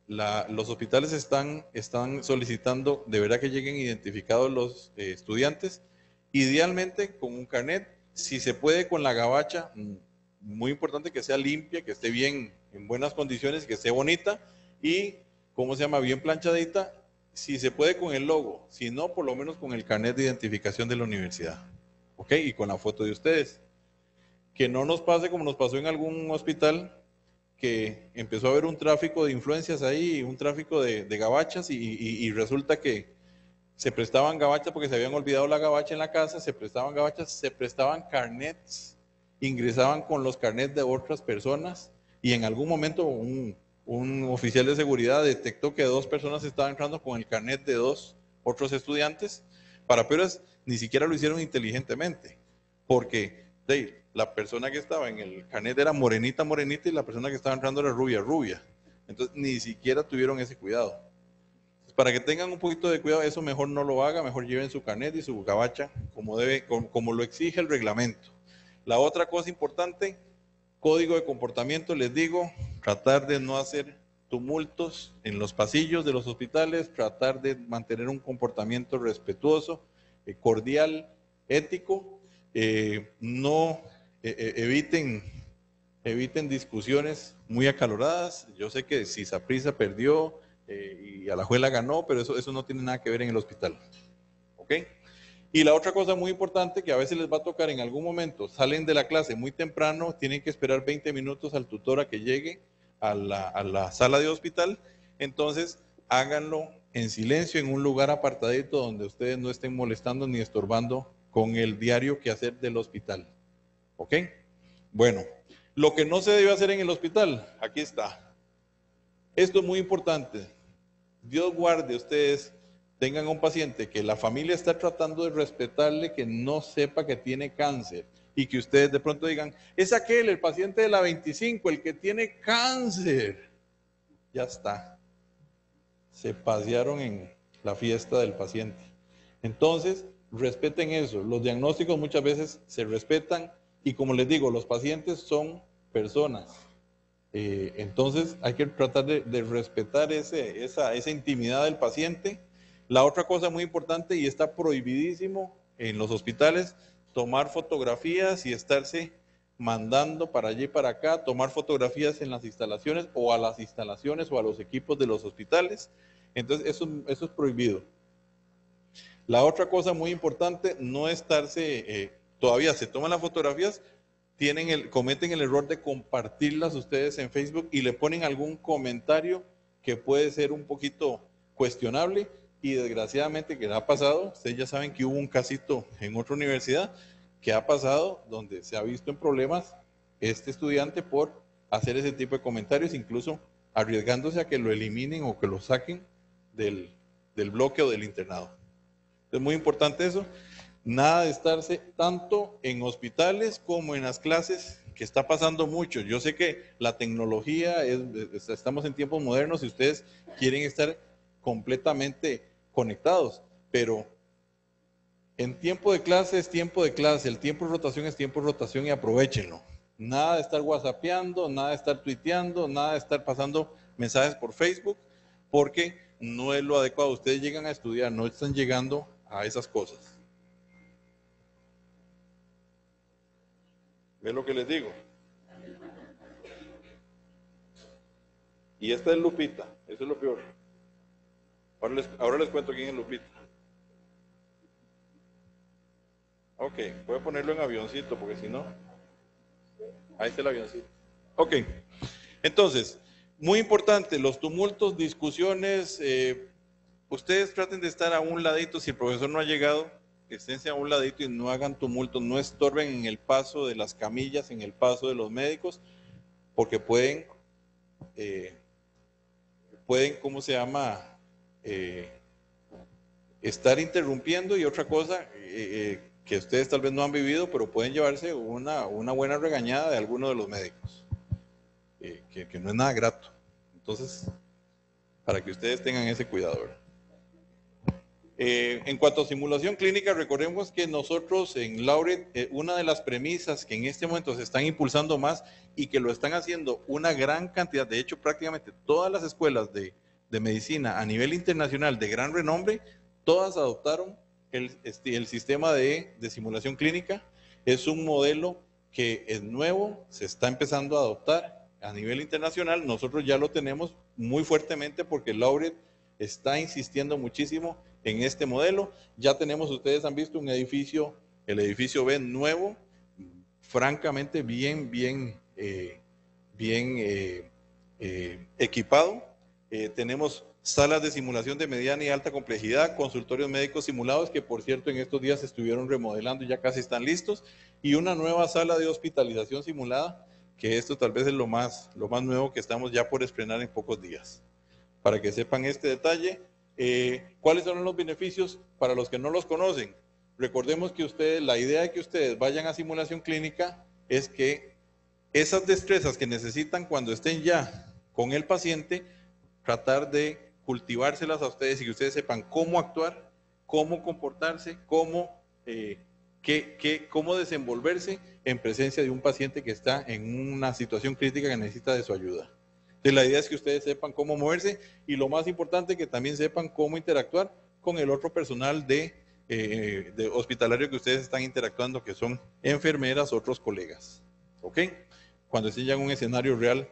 los hospitales están solicitando de verdad que lleguen identificados los estudiantes, idealmente con un carnet, si se puede con la gabacha, muy importante que sea limpia, que esté bien, en buenas condiciones, que esté bonita y, ¿cómo se llama?, bien planchadita, si se puede con el logo, si no, por lo menos con el carnet de identificación de la universidad, ¿ok? Y con la foto de ustedes. Que no nos pase como nos pasó en algún hospital, que empezó a haber un tráfico de influencias ahí, un tráfico de gabachas y resulta que se prestaban gabachas porque se habían olvidado la gabacha en la casa, se prestaban gabachas, se prestaban carnets, ingresaban con los carnets de otras personas y en algún momento un oficial de seguridad detectó que 2 personas estaban entrando con el carnet de 2 otros estudiantes. Para peores, ni siquiera lo hicieron inteligentemente, porque la persona que estaba en el carnet era morenita y la persona que estaba entrando era rubia. Entonces ni siquiera tuvieron ese cuidado. Para que tengan un poquito de cuidado, eso mejor no lo haga, mejor lleven su carnet y su gabacha como lo exige el reglamento. La otra cosa importante, código de comportamiento, les digo, tratar de no hacer tumultos en los pasillos de los hospitales, tratar de mantener un comportamiento respetuoso, cordial, ético, eviten discusiones muy acaloradas. Yo sé que si Saprissa perdió y Alajuela ganó, pero eso no tiene nada que ver en el hospital. ¿Ok? Y la otra cosa muy importante que a veces les va a tocar en algún momento, salen de la clase muy temprano, tienen que esperar 20 minutos al tutor a que llegue a la sala de hospital, entonces háganlo en silencio en un lugar apartadito donde ustedes no estén molestando ni estorbando con el diario quehacer del hospital. ¿Ok? Bueno, lo que no se debe hacer en el hospital, aquí está. Esto es muy importante. Dios guarde ustedes tengan un paciente que la familia está tratando de respetarle, que no sepa que tiene cáncer y que ustedes de pronto digan, es aquel, el paciente de la 25, el que tiene cáncer. Ya está. Se pasearon en la fiesta del paciente. Entonces, respeten eso. Los diagnósticos muchas veces se respetan y como les digo, los pacientes son personas. Entonces hay que tratar de respetar esa intimidad del paciente. La otra cosa muy importante, y está prohibidísimo en los hospitales, tomar fotografías y estarse mandando para allí y para acá, tomar fotografías en las instalaciones o a las instalaciones o a los equipos de los hospitales. Entonces eso es prohibido. La otra cosa muy importante, no estarse, todavía se toman las fotografías, cometen el error de compartirlas ustedes en Facebook y le ponen algún comentario que puede ser un poquito cuestionable y desgraciadamente que ha pasado, ustedes ya saben que hubo un casito en otra universidad que ha pasado donde se ha visto en problemas este estudiante por hacer ese tipo de comentarios, incluso arriesgándose a que lo eliminen o que lo saquen del bloque o del internado. Es muy importante eso. Nada de estarse tanto en hospitales como en las clases, que está pasando mucho. Yo sé que la tecnología, estamos en tiempos modernos y ustedes quieren estar completamente conectados, pero en tiempo de clase es tiempo de clase, el tiempo de rotación es tiempo de rotación y aprovechenlo. Nada de estar whatsappeando, nada de estar tuiteando, nada de estar pasando mensajes por Facebook, porque no es lo adecuado. Ustedes llegan a estudiar, no están llegando a esas cosas. ¿Ven lo que les digo? Y esta es Lupita, eso es lo peor. Ahora les cuento quién es Lupita. Ok, voy a ponerlo en avioncito porque si no, ahí está el avioncito. Ok, entonces, muy importante, los tumultos, discusiones, ustedes traten de estar a un ladito, si el profesor no ha llegado, esténse a un ladito y no hagan tumultos, no estorben en el paso de las camillas, en el paso de los médicos, porque pueden, ¿cómo se llama? Estar interrumpiendo y otra cosa que ustedes tal vez no han vivido, pero pueden llevarse una buena regañada de alguno de los médicos, que no es nada grato. Entonces, para que ustedes tengan ese cuidado, ¿verdad? En cuanto a simulación clínica, recordemos que nosotros en Laureate, una de las premisas que en este momento se están impulsando más y que lo están haciendo una gran cantidad, de hecho prácticamente todas las escuelas de medicina a nivel internacional de gran renombre, todas adoptaron el sistema de simulación clínica. Es un modelo que es nuevo, se está empezando a adoptar a nivel internacional. Nosotros ya lo tenemos muy fuertemente porque Laureate está insistiendo muchísimo en este modelo. Ya tenemos, ustedes han visto un edificio, el edificio B nuevo, francamente bien equipado. Tenemos salas de simulación de mediana y alta complejidad, consultorios médicos simulados, que por cierto en estos días estuvieron remodelando y ya casi están listos, y una nueva sala de hospitalización simulada, que esto tal vez es lo más nuevo que estamos ya por estrenar en pocos días. Para que sepan este detalle, ¿cuáles son los beneficios para los que no los conocen? Recordemos que ustedes, la idea de que ustedes vayan a simulación clínica es que esas destrezas que necesitan cuando estén ya con el paciente, tratar de cultivárselas a ustedes y que ustedes sepan cómo actuar, cómo comportarse, cómo desenvolverse en presencia de un paciente que está en una situación crítica que necesita de su ayuda. Entonces la idea es que ustedes sepan cómo moverse y lo más importante que también sepan cómo interactuar con el otro personal de hospitalario que ustedes están interactuando, que son enfermeras, otros colegas. ¿Ok? Cuando estén ya en un escenario real.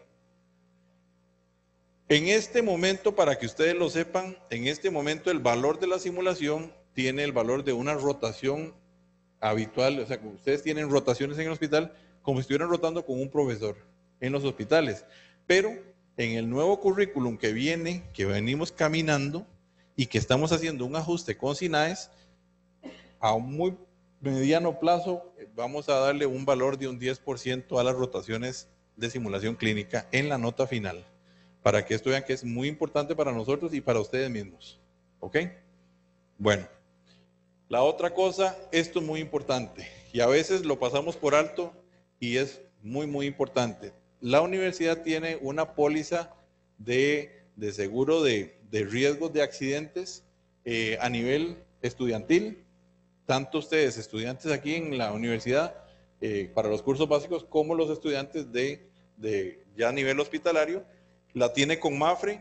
En este momento, para que ustedes lo sepan, en este momento el valor de la simulación tiene el valor de una rotación habitual, o sea, ustedes tienen rotaciones en el hospital como si estuvieran rotando con un profesor en los hospitales, pero en el nuevo currículum que viene, que venimos caminando y que estamos haciendo un ajuste con SINAES, a un muy mediano plazo vamos a darle un valor de un 10% a las rotaciones de simulación clínica en la nota final, para que esto vean que es muy importante para nosotros y para ustedes mismos. ¿Ok? Bueno, la otra cosa, esto es muy importante y a veces lo pasamos por alto y es muy importante. La universidad tiene una póliza de seguro de riesgos de accidentes a nivel estudiantil. Tanto ustedes, estudiantes aquí en la universidad, para los cursos básicos, como los estudiantes ya a nivel hospitalario, la tiene con Mapfre.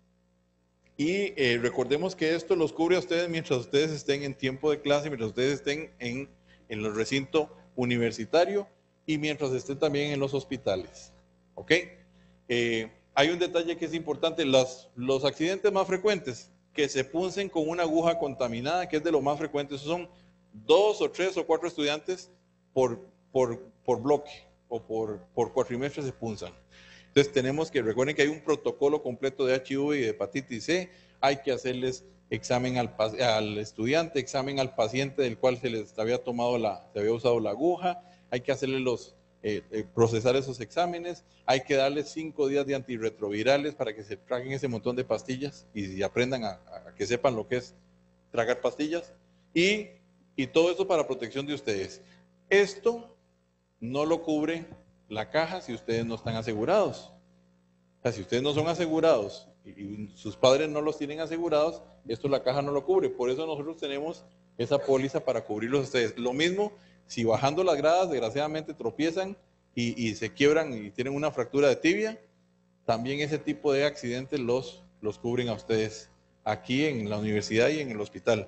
Y recordemos que esto los cubre a ustedes mientras ustedes estén en tiempo de clase, mientras ustedes estén en el recinto universitario y mientras estén también en los hospitales. ¿Ok? Hay un detalle que es importante, los accidentes más frecuentes, que se puncen con una aguja contaminada, que es de lo más frecuente, esos son 2 o 3 o 4 estudiantes por bloque o por cuatrimestre se punzan. Entonces tenemos que, recuerden que hay un protocolo completo de HIV y de hepatitis C, hay que hacerles examen al estudiante, examen al paciente del cual se les había usado la aguja, hay que hacerles procesar esos exámenes, hay que darles 5 días de antirretrovirales para que se traguen ese montón de pastillas y aprendan a que sepan lo que es tragar pastillas y todo eso para protección de ustedes. Esto no lo cubre la caja si ustedes no están asegurados. O sea, si ustedes no son asegurados y sus padres no los tienen asegurados, esto la caja no lo cubre. Por eso nosotros tenemos esa póliza para cubrirlos a ustedes. Lo mismo, si bajando las gradas desgraciadamente tropiezan y se quiebran y tienen una fractura de tibia, también ese tipo de accidentes los cubren a ustedes aquí en la universidad y en el hospital.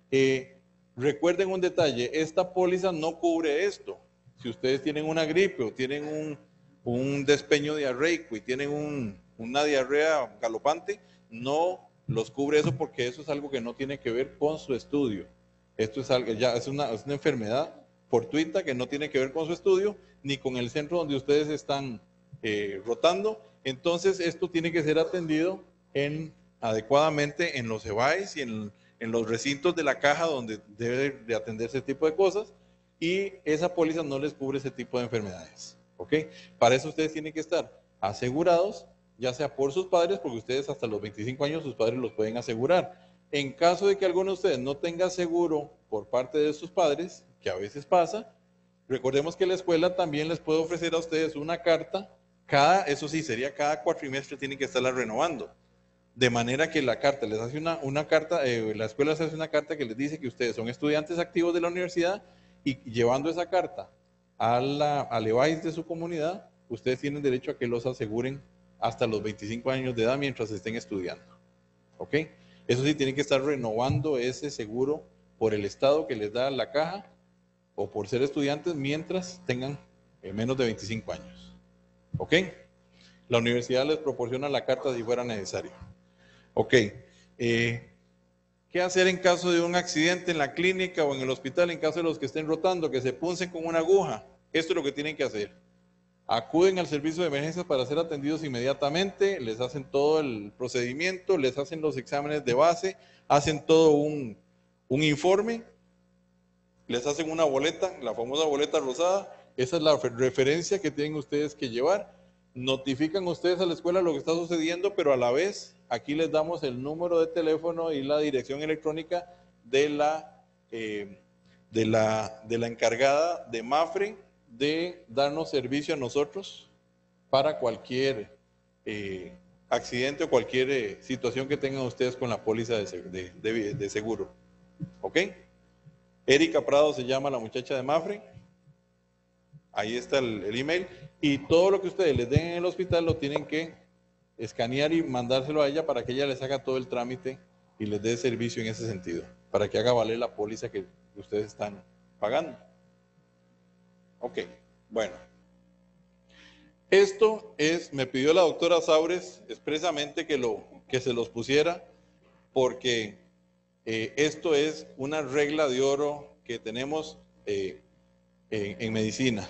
Recuerden un detalle, esta póliza no cubre esto. Si ustedes tienen una gripe o tienen un despeño diarreico y tienen una diarrea galopante, no los cubre eso porque eso es algo que no tiene que ver con su estudio. Esto es algo, ya es una enfermedad fortuita que no tiene que ver con su estudio ni con el centro donde ustedes están rotando. Entonces esto tiene que ser atendido adecuadamente en los EVAES y en los recintos de la caja donde debe de atenderse ese tipo de cosas. Y esa póliza no les cubre ese tipo de enfermedades, ¿ok? Para eso ustedes tienen que estar asegurados, ya sea por sus padres, porque ustedes hasta los 25 años sus padres los pueden asegurar. En caso de que alguno de ustedes no tenga seguro por parte de sus padres, que a veces pasa, recordemos que la escuela también les puede ofrecer a ustedes una carta, eso sí, sería cada cuatrimestre tienen que estarla renovando, De manera que la carta les hace una carta, la escuela les hace una carta que les dice que ustedes son estudiantes activos de la universidad y llevando esa carta al EVAIS de su comunidad, ustedes tienen derecho a que los aseguren hasta los 25 años de edad mientras estén estudiando. ¿Ok? Eso sí, tienen que estar renovando ese seguro por el estado que les da la caja o por ser estudiantes mientras tengan menos de 25 años. ¿Ok? La universidad les proporciona la carta si fuera necesario. Ok. ¿Qué hacer en caso de un accidente en la clínica o en el hospital, en caso de los que estén rotando, que se puncen con una aguja? Esto es lo que tienen que hacer. Acuden al servicio de emergencias para ser atendidos inmediatamente, les hacen todo el procedimiento, les hacen los exámenes de base, hacen todo un informe, les hacen una boleta, la famosa boleta rosada, esa es la referencia que tienen ustedes que llevar. Notifican ustedes a la escuela lo que está sucediendo, pero a la vez aquí les damos el número de teléfono y la dirección electrónica de la encargada de MAFRE de darnos servicio a nosotros para cualquier accidente o cualquier situación que tengan ustedes con la póliza de seguro. ¿Ok? Erika Prado se llama la muchacha de MAFRE. Ahí está el email. Y todo lo que ustedes les den en el hospital lo tienen que escanear y mandárselo a ella para que ella les haga todo el trámite y les dé servicio en ese sentido, para que haga valer la póliza que ustedes están pagando. Ok, bueno. Esto me pidió la doctora Saures expresamente que se los pusiera porque esto es una regla de oro que tenemos en medicina.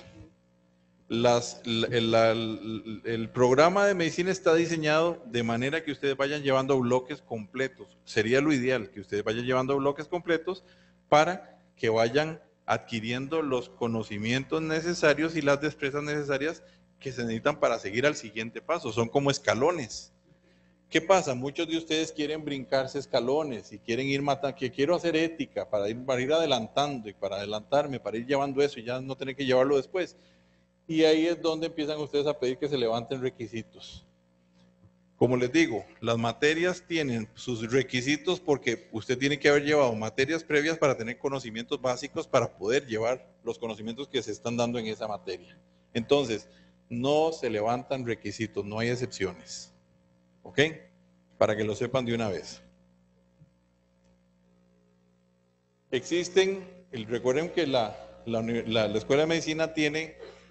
El programa de medicina está diseñado de manera que ustedes vayan llevando bloques completos. Sería lo ideal que ustedes vayan llevando bloques completos para que vayan adquiriendo los conocimientos necesarios y las destrezas necesarias que se necesitan para seguir al siguiente paso. Son como escalones. ¿Qué pasa? Muchos de ustedes quieren brincarse escalones y quieren ir matando, que quiero hacer ética para ir adelantando y para adelantarme, para ir llevando eso y ya no tener que llevarlo después. Y ahí es donde empiezan ustedes a pedir que se levanten requisitos. Como les digo, las materias tienen sus requisitos porque usted tiene que haber llevado materias previas para tener conocimientos básicos para poder llevar los conocimientos que se están dando en esa materia. Entonces, no se levantan requisitos, no hay excepciones. ¿Ok? Para que lo sepan de una vez. Recuerden que la Escuela de Medicina tiene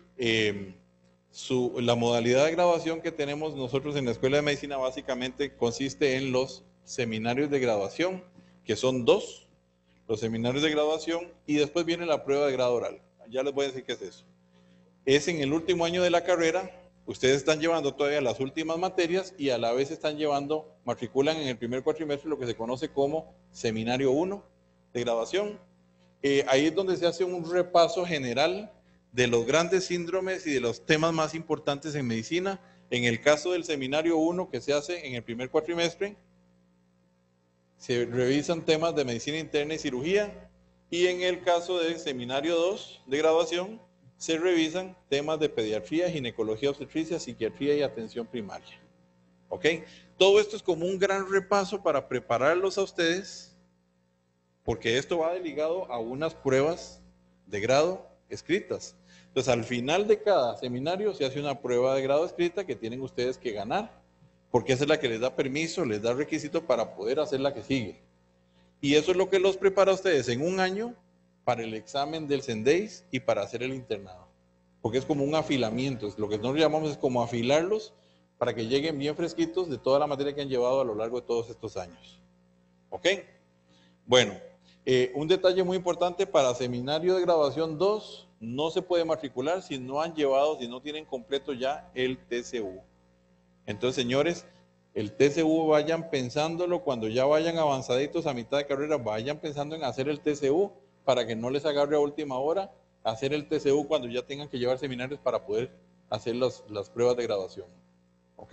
la modalidad de graduación que tenemos nosotros en la Escuela de Medicina básicamente consiste en los seminarios de graduación, que son 2, los seminarios de graduación, y después viene la prueba de grado oral. Ya les voy a decir qué es eso. Es en el último año de la carrera, ustedes están llevando todavía las últimas materias y a la vez matriculan en el primer cuatrimestre lo que se conoce como Seminario 1 de graduación. Ahí es donde se hace un repaso general de los grandes síndromes y de los temas más importantes en medicina. En el caso del Seminario 1 que se hace en el primer cuatrimestre, se revisan temas de medicina interna y cirugía, y en el caso del Seminario 2 de graduación, se revisan temas de pediatría, ginecología, obstetricia, psiquiatría y atención primaria. ¿Ok? Todo esto es como un gran repaso para prepararlos a ustedes, porque esto va ligado a unas pruebas de grado escritas. Entonces, al final de cada seminario se hace una prueba de grado escrita que tienen ustedes que ganar, porque esa es la que les da permiso, les da requisito para poder hacer la que sigue. Y eso es lo que los prepara a ustedes en un año para el examen del CENDEIS y para hacer el internado. Porque es como un afilamiento, lo que nosotros llamamos es como afilarlos para que lleguen bien fresquitos de toda la materia que han llevado a lo largo de todos estos años. ¿Ok? Bueno, un detalle muy importante para seminario de graduación 2, no se puede matricular si no han llevado, si no tienen completo ya el TCU. Entonces, señores, el TCU vayan pensándolo cuando ya vayan avanzaditos a mitad de carrera, vayan pensando en hacer el TCU para que no les agarre a última hora hacer el TCU cuando ya tengan que llevar seminarios para poder hacer las pruebas de graduación. ¿Ok?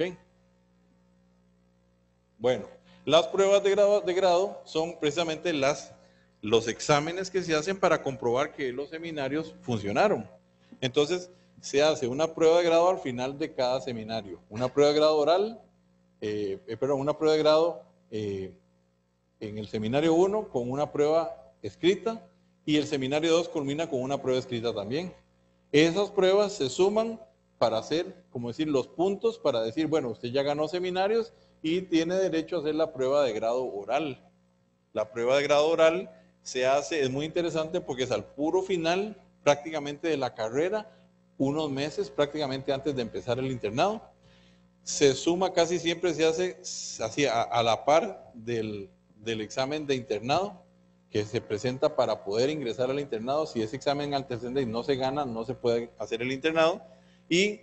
Bueno, las pruebas de grado son precisamente los exámenes que se hacen para comprobar que los seminarios funcionaron. Entonces, se hace una prueba de grado al final de cada seminario. Una prueba de grado oral una prueba de grado en el seminario 1 con una prueba escrita y el seminario 2 culmina con una prueba escrita también. Esas pruebas se suman para hacer, como decir, los puntos para decir, bueno, usted ya ganó seminarios y tiene derecho a hacer la prueba de grado oral. La prueba de grado oral se hace, es muy interesante porque es al puro final prácticamente de la carrera, unos meses prácticamente antes de empezar el internado. Se suma, casi siempre se hace así a la par del examen de internado que se presenta para poder ingresar al internado. Si ese examen al tercer día no se gana, no se puede hacer el internado. Y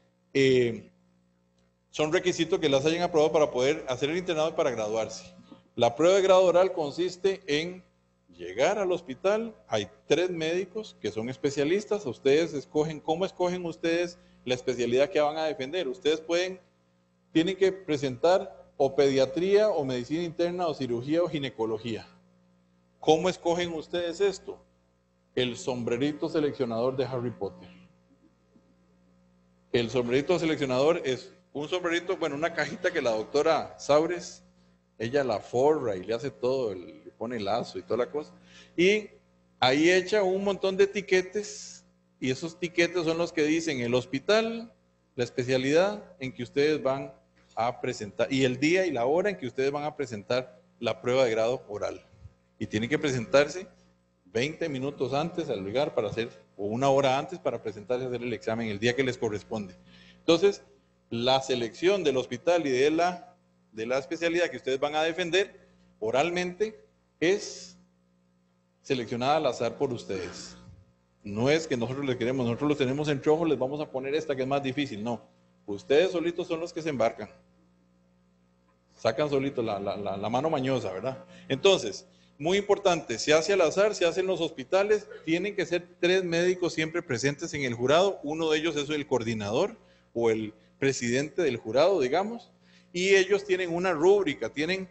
son requisitos que las hayan aprobado para poder hacer el internado y para graduarse. La prueba de grado oral consiste en llegar al hospital. Hay 3 médicos que son especialistas. Ustedes escogen, ¿cómo escogen ustedes la especialidad que van a defender? Ustedes tienen que presentar o pediatría o medicina interna o cirugía o ginecología. ¿Cómo escogen ustedes esto? El sombrerito seleccionador de Harry Potter. El sombrerito seleccionador es un sombrerito, bueno, una cajita que la doctora Saures, ella la forra y le hace todo, le pone el lazo y toda la cosa. Y ahí echa un montón de tiquetes y esos tiquetes son los que dicen el hospital, la especialidad en que ustedes van a presentar y el día y la hora en que ustedes van a presentar la prueba de grado oral. Y tienen que presentarse 20 minutos antes al lugar para hacer, o una hora antes para presentarse a hacer el examen el día que les corresponde. Entonces, la selección del hospital y de la especialidad que ustedes van a defender oralmente es seleccionada al azar por ustedes. No es que nosotros les queremos, nosotros los tenemos en rojo, les vamos a poner esta que es más difícil, no. Ustedes solitos son los que se embarcan. Sacan solitos la mano mañosa, ¿verdad? Entonces, muy importante, se hace al azar, se hace en los hospitales, tienen que ser 3 médicos siempre presentes en el jurado, uno de ellos es el coordinador o el presidente del jurado, digamos, y ellos tienen una rúbrica, tienen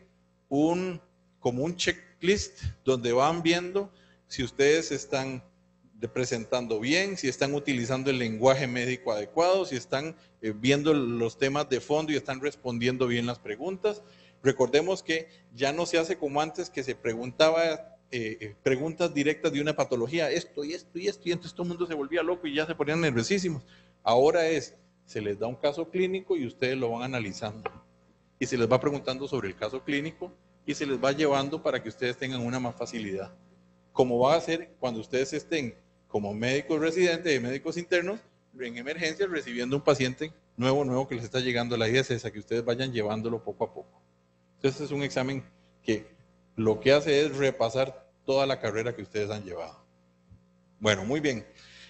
como un checklist donde van viendo si ustedes están presentando bien, si están utilizando el lenguaje médico adecuado, si están viendo los temas de fondo y están respondiendo bien las preguntas. Recordemos que ya no se hace como antes, que se preguntaba preguntas directas de una patología, esto y esto y esto, y entonces todo el mundo se volvía loco y ya se ponían nerviosísimos. Ahora se les da un caso clínico y ustedes lo van analizando. Y se les va preguntando sobre el caso clínico y se les va llevando para que ustedes tengan una más facilidad. Como va a ser cuando ustedes estén como médicos residentes y médicos internos en emergencias recibiendo un paciente nuevo que les está llegando. La idea es esa, que ustedes vayan llevándolo poco a poco. Entonces es un examen que lo que hace es repasar toda la carrera que ustedes han llevado. Bueno, muy bien.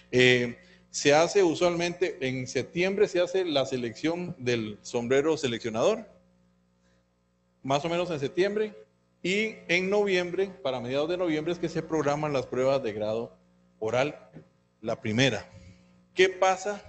Se hace usualmente, en septiembre se hace la selección del sombrero seleccionador, más o menos en septiembre, y en noviembre, para mediados de noviembre, es que se programan las pruebas de grado oral, la primera. ¿Qué pasa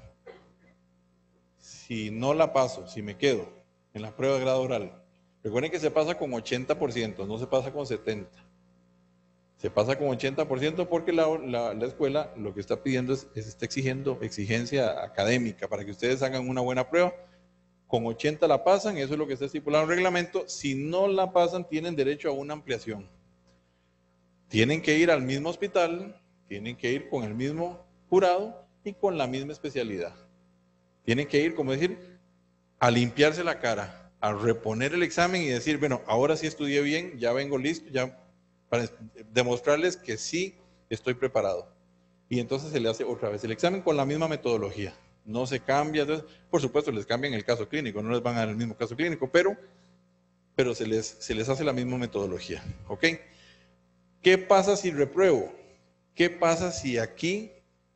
si no la paso, si me quedo en la prueba de grado oral? Recuerden que se pasa con 80%, no se pasa con 70%. Se pasa con 80% porque la escuela lo que está pidiendo está exigiendo exigencia académica para que ustedes hagan una buena prueba. Con 80 la pasan, eso es lo que está estipulado en el reglamento. Si no la pasan, tienen derecho a una ampliación. Tienen que ir al mismo hospital, tienen que ir con el mismo jurado y con la misma especialidad. Tienen que ir, como decir, a limpiarse la cara, a reponer el examen y decir, bueno, ahora sí estudié bien, ya vengo listo, ya para demostrarles que sí estoy preparado. Y entonces se le hace otra vez el examen con la misma metodología. No se cambia, entonces, por supuesto les cambian el caso clínico, no les van a dar el mismo caso clínico, pero se les hace la misma metodología. ¿Ok? ¿Qué pasa si repruebo? ¿Qué pasa si aquí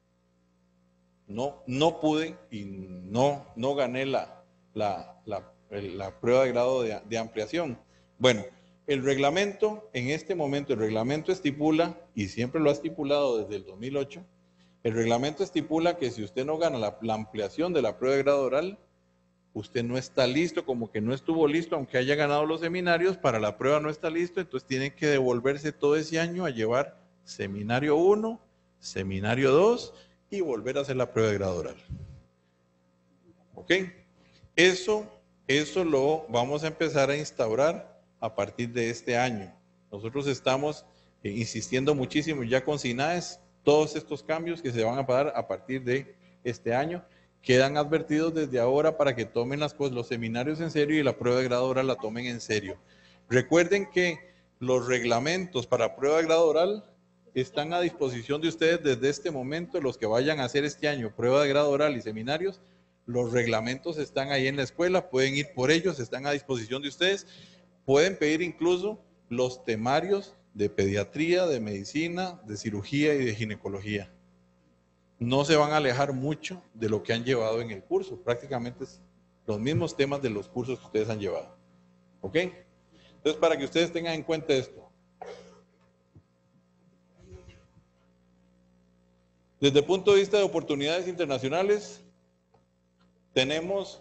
no pude y no gané la prueba de grado de ampliación? Bueno, el reglamento, en este momento, el reglamento estipula, y siempre lo ha estipulado desde el 2008, el reglamento estipula que si usted no gana la ampliación de la prueba de grado oral, usted no está listo, como que no estuvo listo, aunque haya ganado los seminarios, para la prueba no está listo, entonces tiene que devolverse todo ese año a llevar seminario 1, seminario 2 y volver a hacer la prueba de grado oral. ¿Ok? Eso Eso lo vamos a empezar a instaurar a partir de este año. Nosotros estamos insistiendo muchísimo ya con SINAES, todos estos cambios que se van a dar a partir de este año, quedan advertidos desde ahora para que tomen los seminarios en serio y la prueba de grado oral la tomen en serio. Recuerden que los reglamentos para prueba de grado oral están a disposición de ustedes desde este momento. Los que vayan a hacer este año prueba de grado oral y seminarios, los reglamentos están ahí en la escuela, pueden ir por ellos, están a disposición de ustedes. Pueden pedir incluso los temarios de pediatría, de medicina, de cirugía y de ginecología. No se van a alejar mucho de lo que han llevado en el curso, prácticamente es los mismos temas de los cursos que ustedes han llevado. ¿Ok? Entonces, para que ustedes tengan en cuenta esto. Desde el punto de vista de oportunidades internacionales, tenemos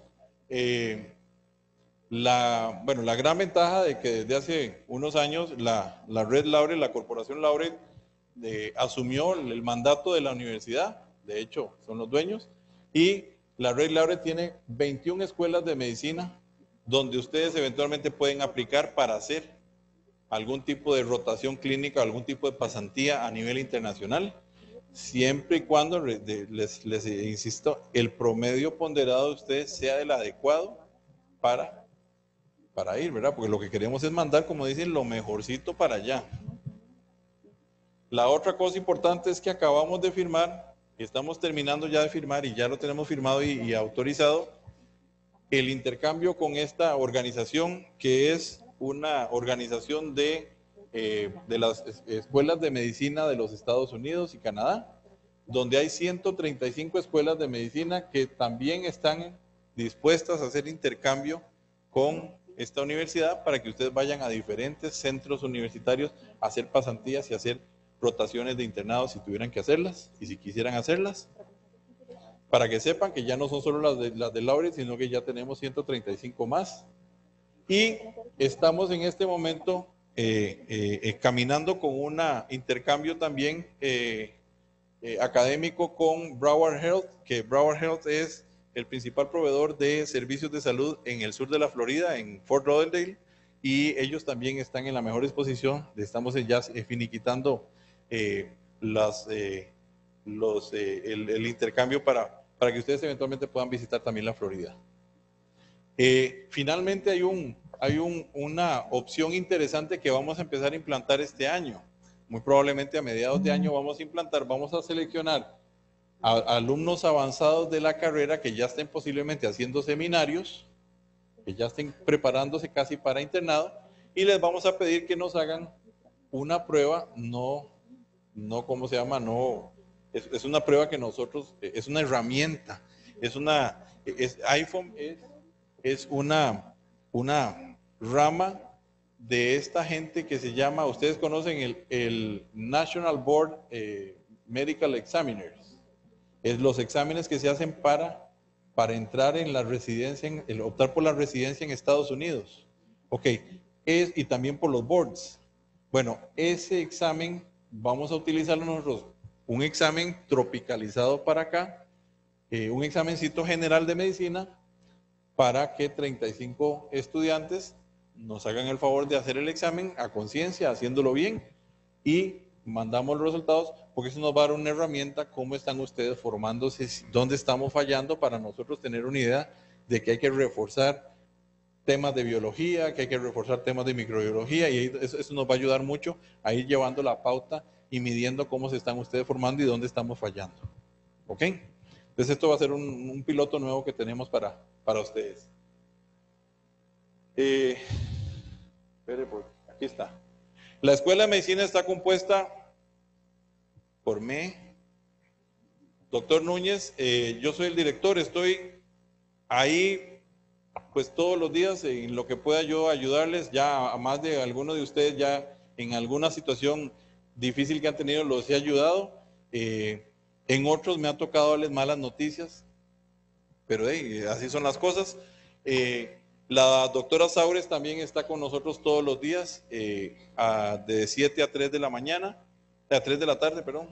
la gran ventaja de que desde hace unos años la Red Laureate, la Corporación Laureate, asumió el mandato de la universidad, de hecho son los dueños, y la Red Laureate tiene 21 escuelas de medicina donde ustedes eventualmente pueden aplicar para hacer algún tipo de rotación clínica, algún tipo de pasantía a nivel internacional, siempre y cuando, les insisto, el promedio ponderado de ustedes sea el adecuado para ir, ¿verdad? Porque lo que queremos es mandar, como dicen, lo mejorcito para allá. La otra cosa importante es que acabamos de firmar, estamos terminando ya de firmar y ya lo tenemos firmado y autorizado, el intercambio con esta organización que es una organización de las escuelas de medicina de los Estados Unidos y Canadá, donde hay 135 escuelas de medicina que también están dispuestas a hacer intercambio con esta universidad para que ustedes vayan a diferentes centros universitarios a hacer pasantías y a hacer rotaciones de internados si tuvieran que hacerlas y si quisieran hacerlas, para que sepan que ya no son solo las de Laureate, sino que ya tenemos 135 más. Y estamos en este momento caminando con un intercambio también académico con Broward Health, que Broward Health es el principal proveedor de servicios de salud en el sur de la Florida, en Fort Lauderdale, y ellos también están en la mejor disposición. Estamos ya finiquitando el intercambio para que ustedes eventualmente puedan visitar también la Florida. Finalmente hay una opción interesante que vamos a empezar a implantar este año. Muy probablemente a mediados de año vamos a seleccionar a alumnos avanzados de la carrera que ya estén posiblemente haciendo seminarios, que ya estén preparándose casi para internado, y les vamos a pedir que nos hagan una prueba, ¿cómo se llama? Es una prueba que nosotros, es una herramienta, iPhone es una rama de esta gente que se llama, ustedes conocen el National Board Medical Examiners, es los exámenes que se hacen para entrar en la residencia, optar por la residencia en Estados Unidos. Ok, y también por los boards. Bueno, ese examen vamos a utilizarlo nosotros, un examen tropicalizado para acá, un examencito general de medicina, para que 35 estudiantes nos hagan el favor de hacer el examen a conciencia, haciéndolo bien, y mandamos los resultados, porque eso nos va a dar una herramienta, cómo están ustedes formándose, dónde estamos fallando, para nosotros tener una idea de que hay que reforzar temas de biología, que hay que reforzar temas de microbiología, y eso nos va a ayudar mucho a ir llevando la pauta y midiendo cómo se están ustedes formando y dónde estamos fallando. ¿Ok? Entonces esto va a ser un piloto nuevo que tenemos para ustedes. Aquí está. La Escuela de Medicina está compuesta por doctor Núñez, yo soy el director, estoy ahí pues todos los días en lo que pueda yo ayudarles. Ya a más de algunos de ustedes ya en alguna situación difícil que han tenido los he ayudado, en otros me ha tocado darles malas noticias, pero así son las cosas. La doctora Saures también está con nosotros todos los días, de 7 a 3 de la mañana, a 3 de la tarde, perdón,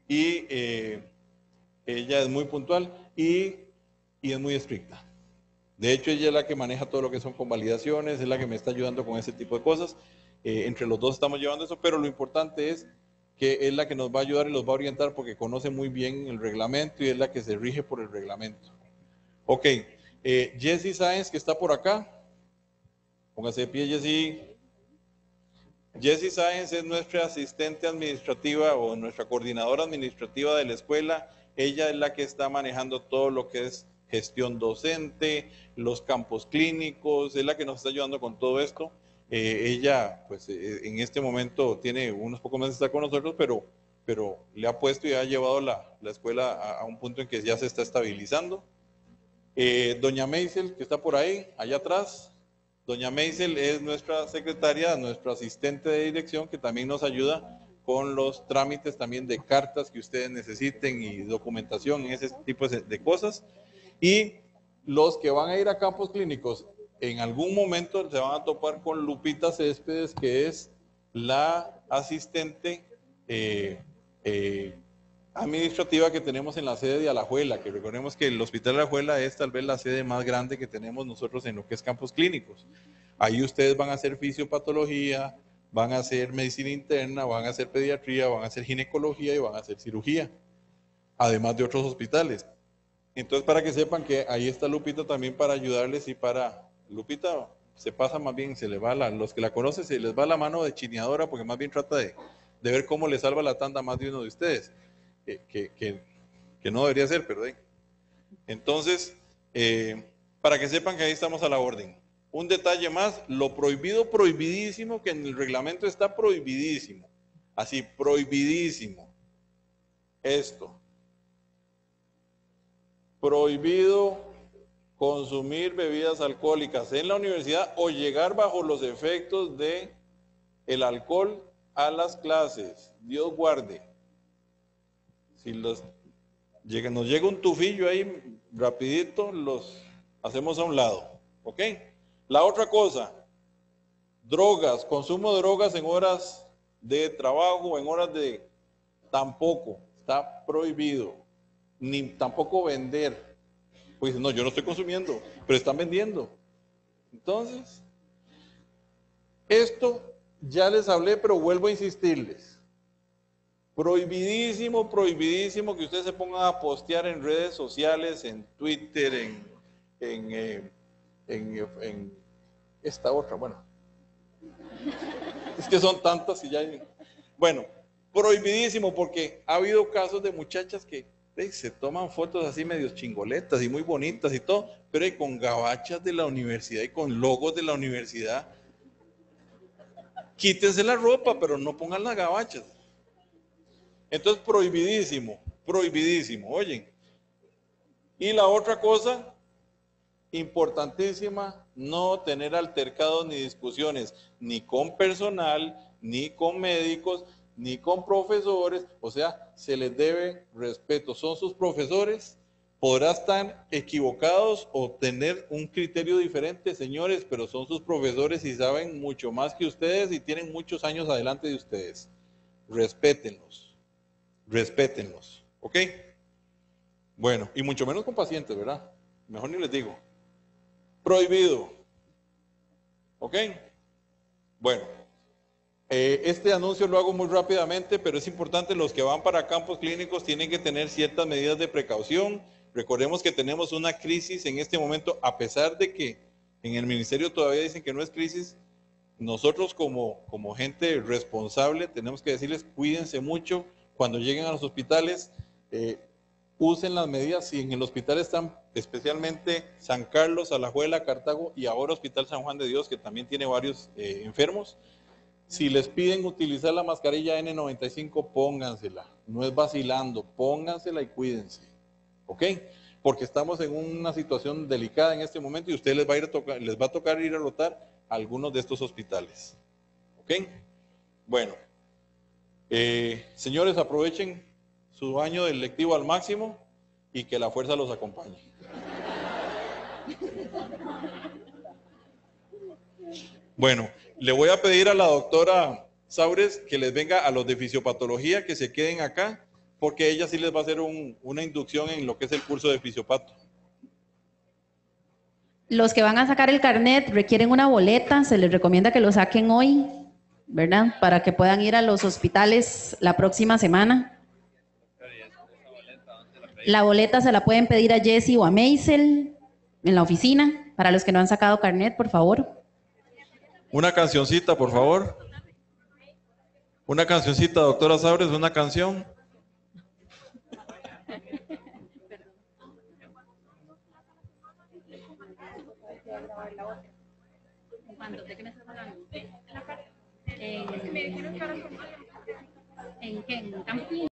y ella es muy puntual y es muy estricta. De hecho, ella es la que maneja todo lo que son convalidaciones, es la que me está ayudando con ese tipo de cosas. Entre los dos estamos llevando eso, pero lo importante es que es la que nos va a ayudar y los va a orientar porque conoce muy bien el reglamento y es la que se rige por el reglamento. Ok, Jessie Sáenz, que está por acá. Póngase de pie, Jessie. Jessie Sáenz es nuestra asistente administrativa o nuestra coordinadora administrativa de la escuela. Ella es la que está manejando todo lo que es gestión docente, los campos clínicos, es la que nos está ayudando con todo esto. Ella, pues en este momento tiene unos pocos meses de estar con nosotros, pero le ha puesto y ha llevado la escuela a un punto en que ya se está estabilizando. Doña Meisel, que está por ahí, allá atrás. Doña Meisel es nuestra secretaria, nuestra asistente de dirección, que también nos ayuda con los trámites también de cartas que ustedes necesiten y documentación y ese tipo de cosas. Y los que van a ir a campos clínicos, en algún momento se van a topar con Lupita Céspedes, que es la asistente administrativa que tenemos en la sede de Alajuela, que recordemos que el Hospital de Alajuela es tal vez la sede más grande que tenemos nosotros en lo que es campos clínicos. Ahí ustedes van a hacer fisiopatología, van a hacer medicina interna, van a hacer pediatría, van a hacer ginecología y van a hacer cirugía, además de otros hospitales. Entonces, para que sepan que ahí está Lupita también para ayudarles y para... Lupita se pasa más bien, se le va los que la conocen, se les va la mano de chineadora porque más bien trata de ver cómo le salva la tanda a más de uno de ustedes. Que no debería ser, pero entonces, para que sepan que ahí estamos a la orden. Un detalle más, lo prohibido, prohibidísimo, que en el reglamento está prohibidísimo, así, prohibidísimo, esto, prohibido consumir bebidas alcohólicas en la universidad o llegar bajo los efectos de el alcohol a las clases, Dios guarde. Si nos llega un tufillo ahí rapidito, los hacemos a un lado, ¿ok? La otra cosa, drogas, consumo de drogas en horas de trabajo, en horas de... Tampoco, está prohibido, ni tampoco vender. Pues no, yo no estoy consumiendo, pero están vendiendo. Entonces, esto ya les hablé, pero vuelvo a insistirles. Prohibidísimo, prohibidísimo que ustedes se pongan a postear en redes sociales, en Twitter, en esta otra, bueno. Es que son tantas y ya... Bueno, prohibidísimo porque ha habido casos de muchachas que se toman fotos así medios chingoletas y muy bonitas y todo, pero con gabachas de la universidad y con logos de la universidad. Quítense la ropa, pero no pongan las gabachas. Entonces, prohibidísimo, prohibidísimo, oyen. Y la otra cosa, importantísima, no tener altercados ni discusiones, ni con personal, ni con médicos, ni con profesores, o sea, se les debe respeto. Son sus profesores, podrán estar equivocados o tener un criterio diferente, señores, pero son sus profesores y saben mucho más que ustedes y tienen muchos años adelante de ustedes. Respétenlos. Respétenlos, ¿ok? Bueno, y mucho menos con pacientes, ¿verdad? Mejor ni les digo. Prohibido, ¿ok? Bueno, este anuncio lo hago muy rápidamente, pero es importante, los que van para campos clínicos tienen que tener ciertas medidas de precaución. Recordemos que tenemos una crisis en este momento, a pesar de que en el ministerio todavía dicen que no es crisis. Nosotros como gente responsable tenemos que decirles, cuídense mucho. Cuando lleguen a los hospitales, usen las medidas. Si en el hospital están especialmente San Carlos, Alajuela, Cartago y ahora Hospital San Juan de Dios, que también tiene varios enfermos, si les piden utilizar la mascarilla N95, póngansela. No es vacilando, póngansela y cuídense. ¿Ok? Porque estamos en una situación delicada en este momento y a ustedes les va a tocar ir a rotar a algunos de estos hospitales. ¿Ok? Bueno. Señores, aprovechen su año del lectivo al máximo y que la fuerza los acompañe. Bueno, le voy a pedir a la doctora Saures que les venga a los de fisiopatología, que se queden acá, porque ella sí les va a hacer una inducción en lo que es el curso de fisiopato. Los que van a sacar el carnet requieren una boleta, se les recomienda que lo saquen hoy, ¿verdad? Para que puedan ir a los hospitales la próxima semana. La boleta se la pueden pedir a Jessie o a Maisel en la oficina. Para los que no han sacado carnet, por favor. Una cancioncita, por favor. Una cancioncita, doctora Sabres, una canción. ¿De qué me estás hablando? ¿En qué? ¿En Campín?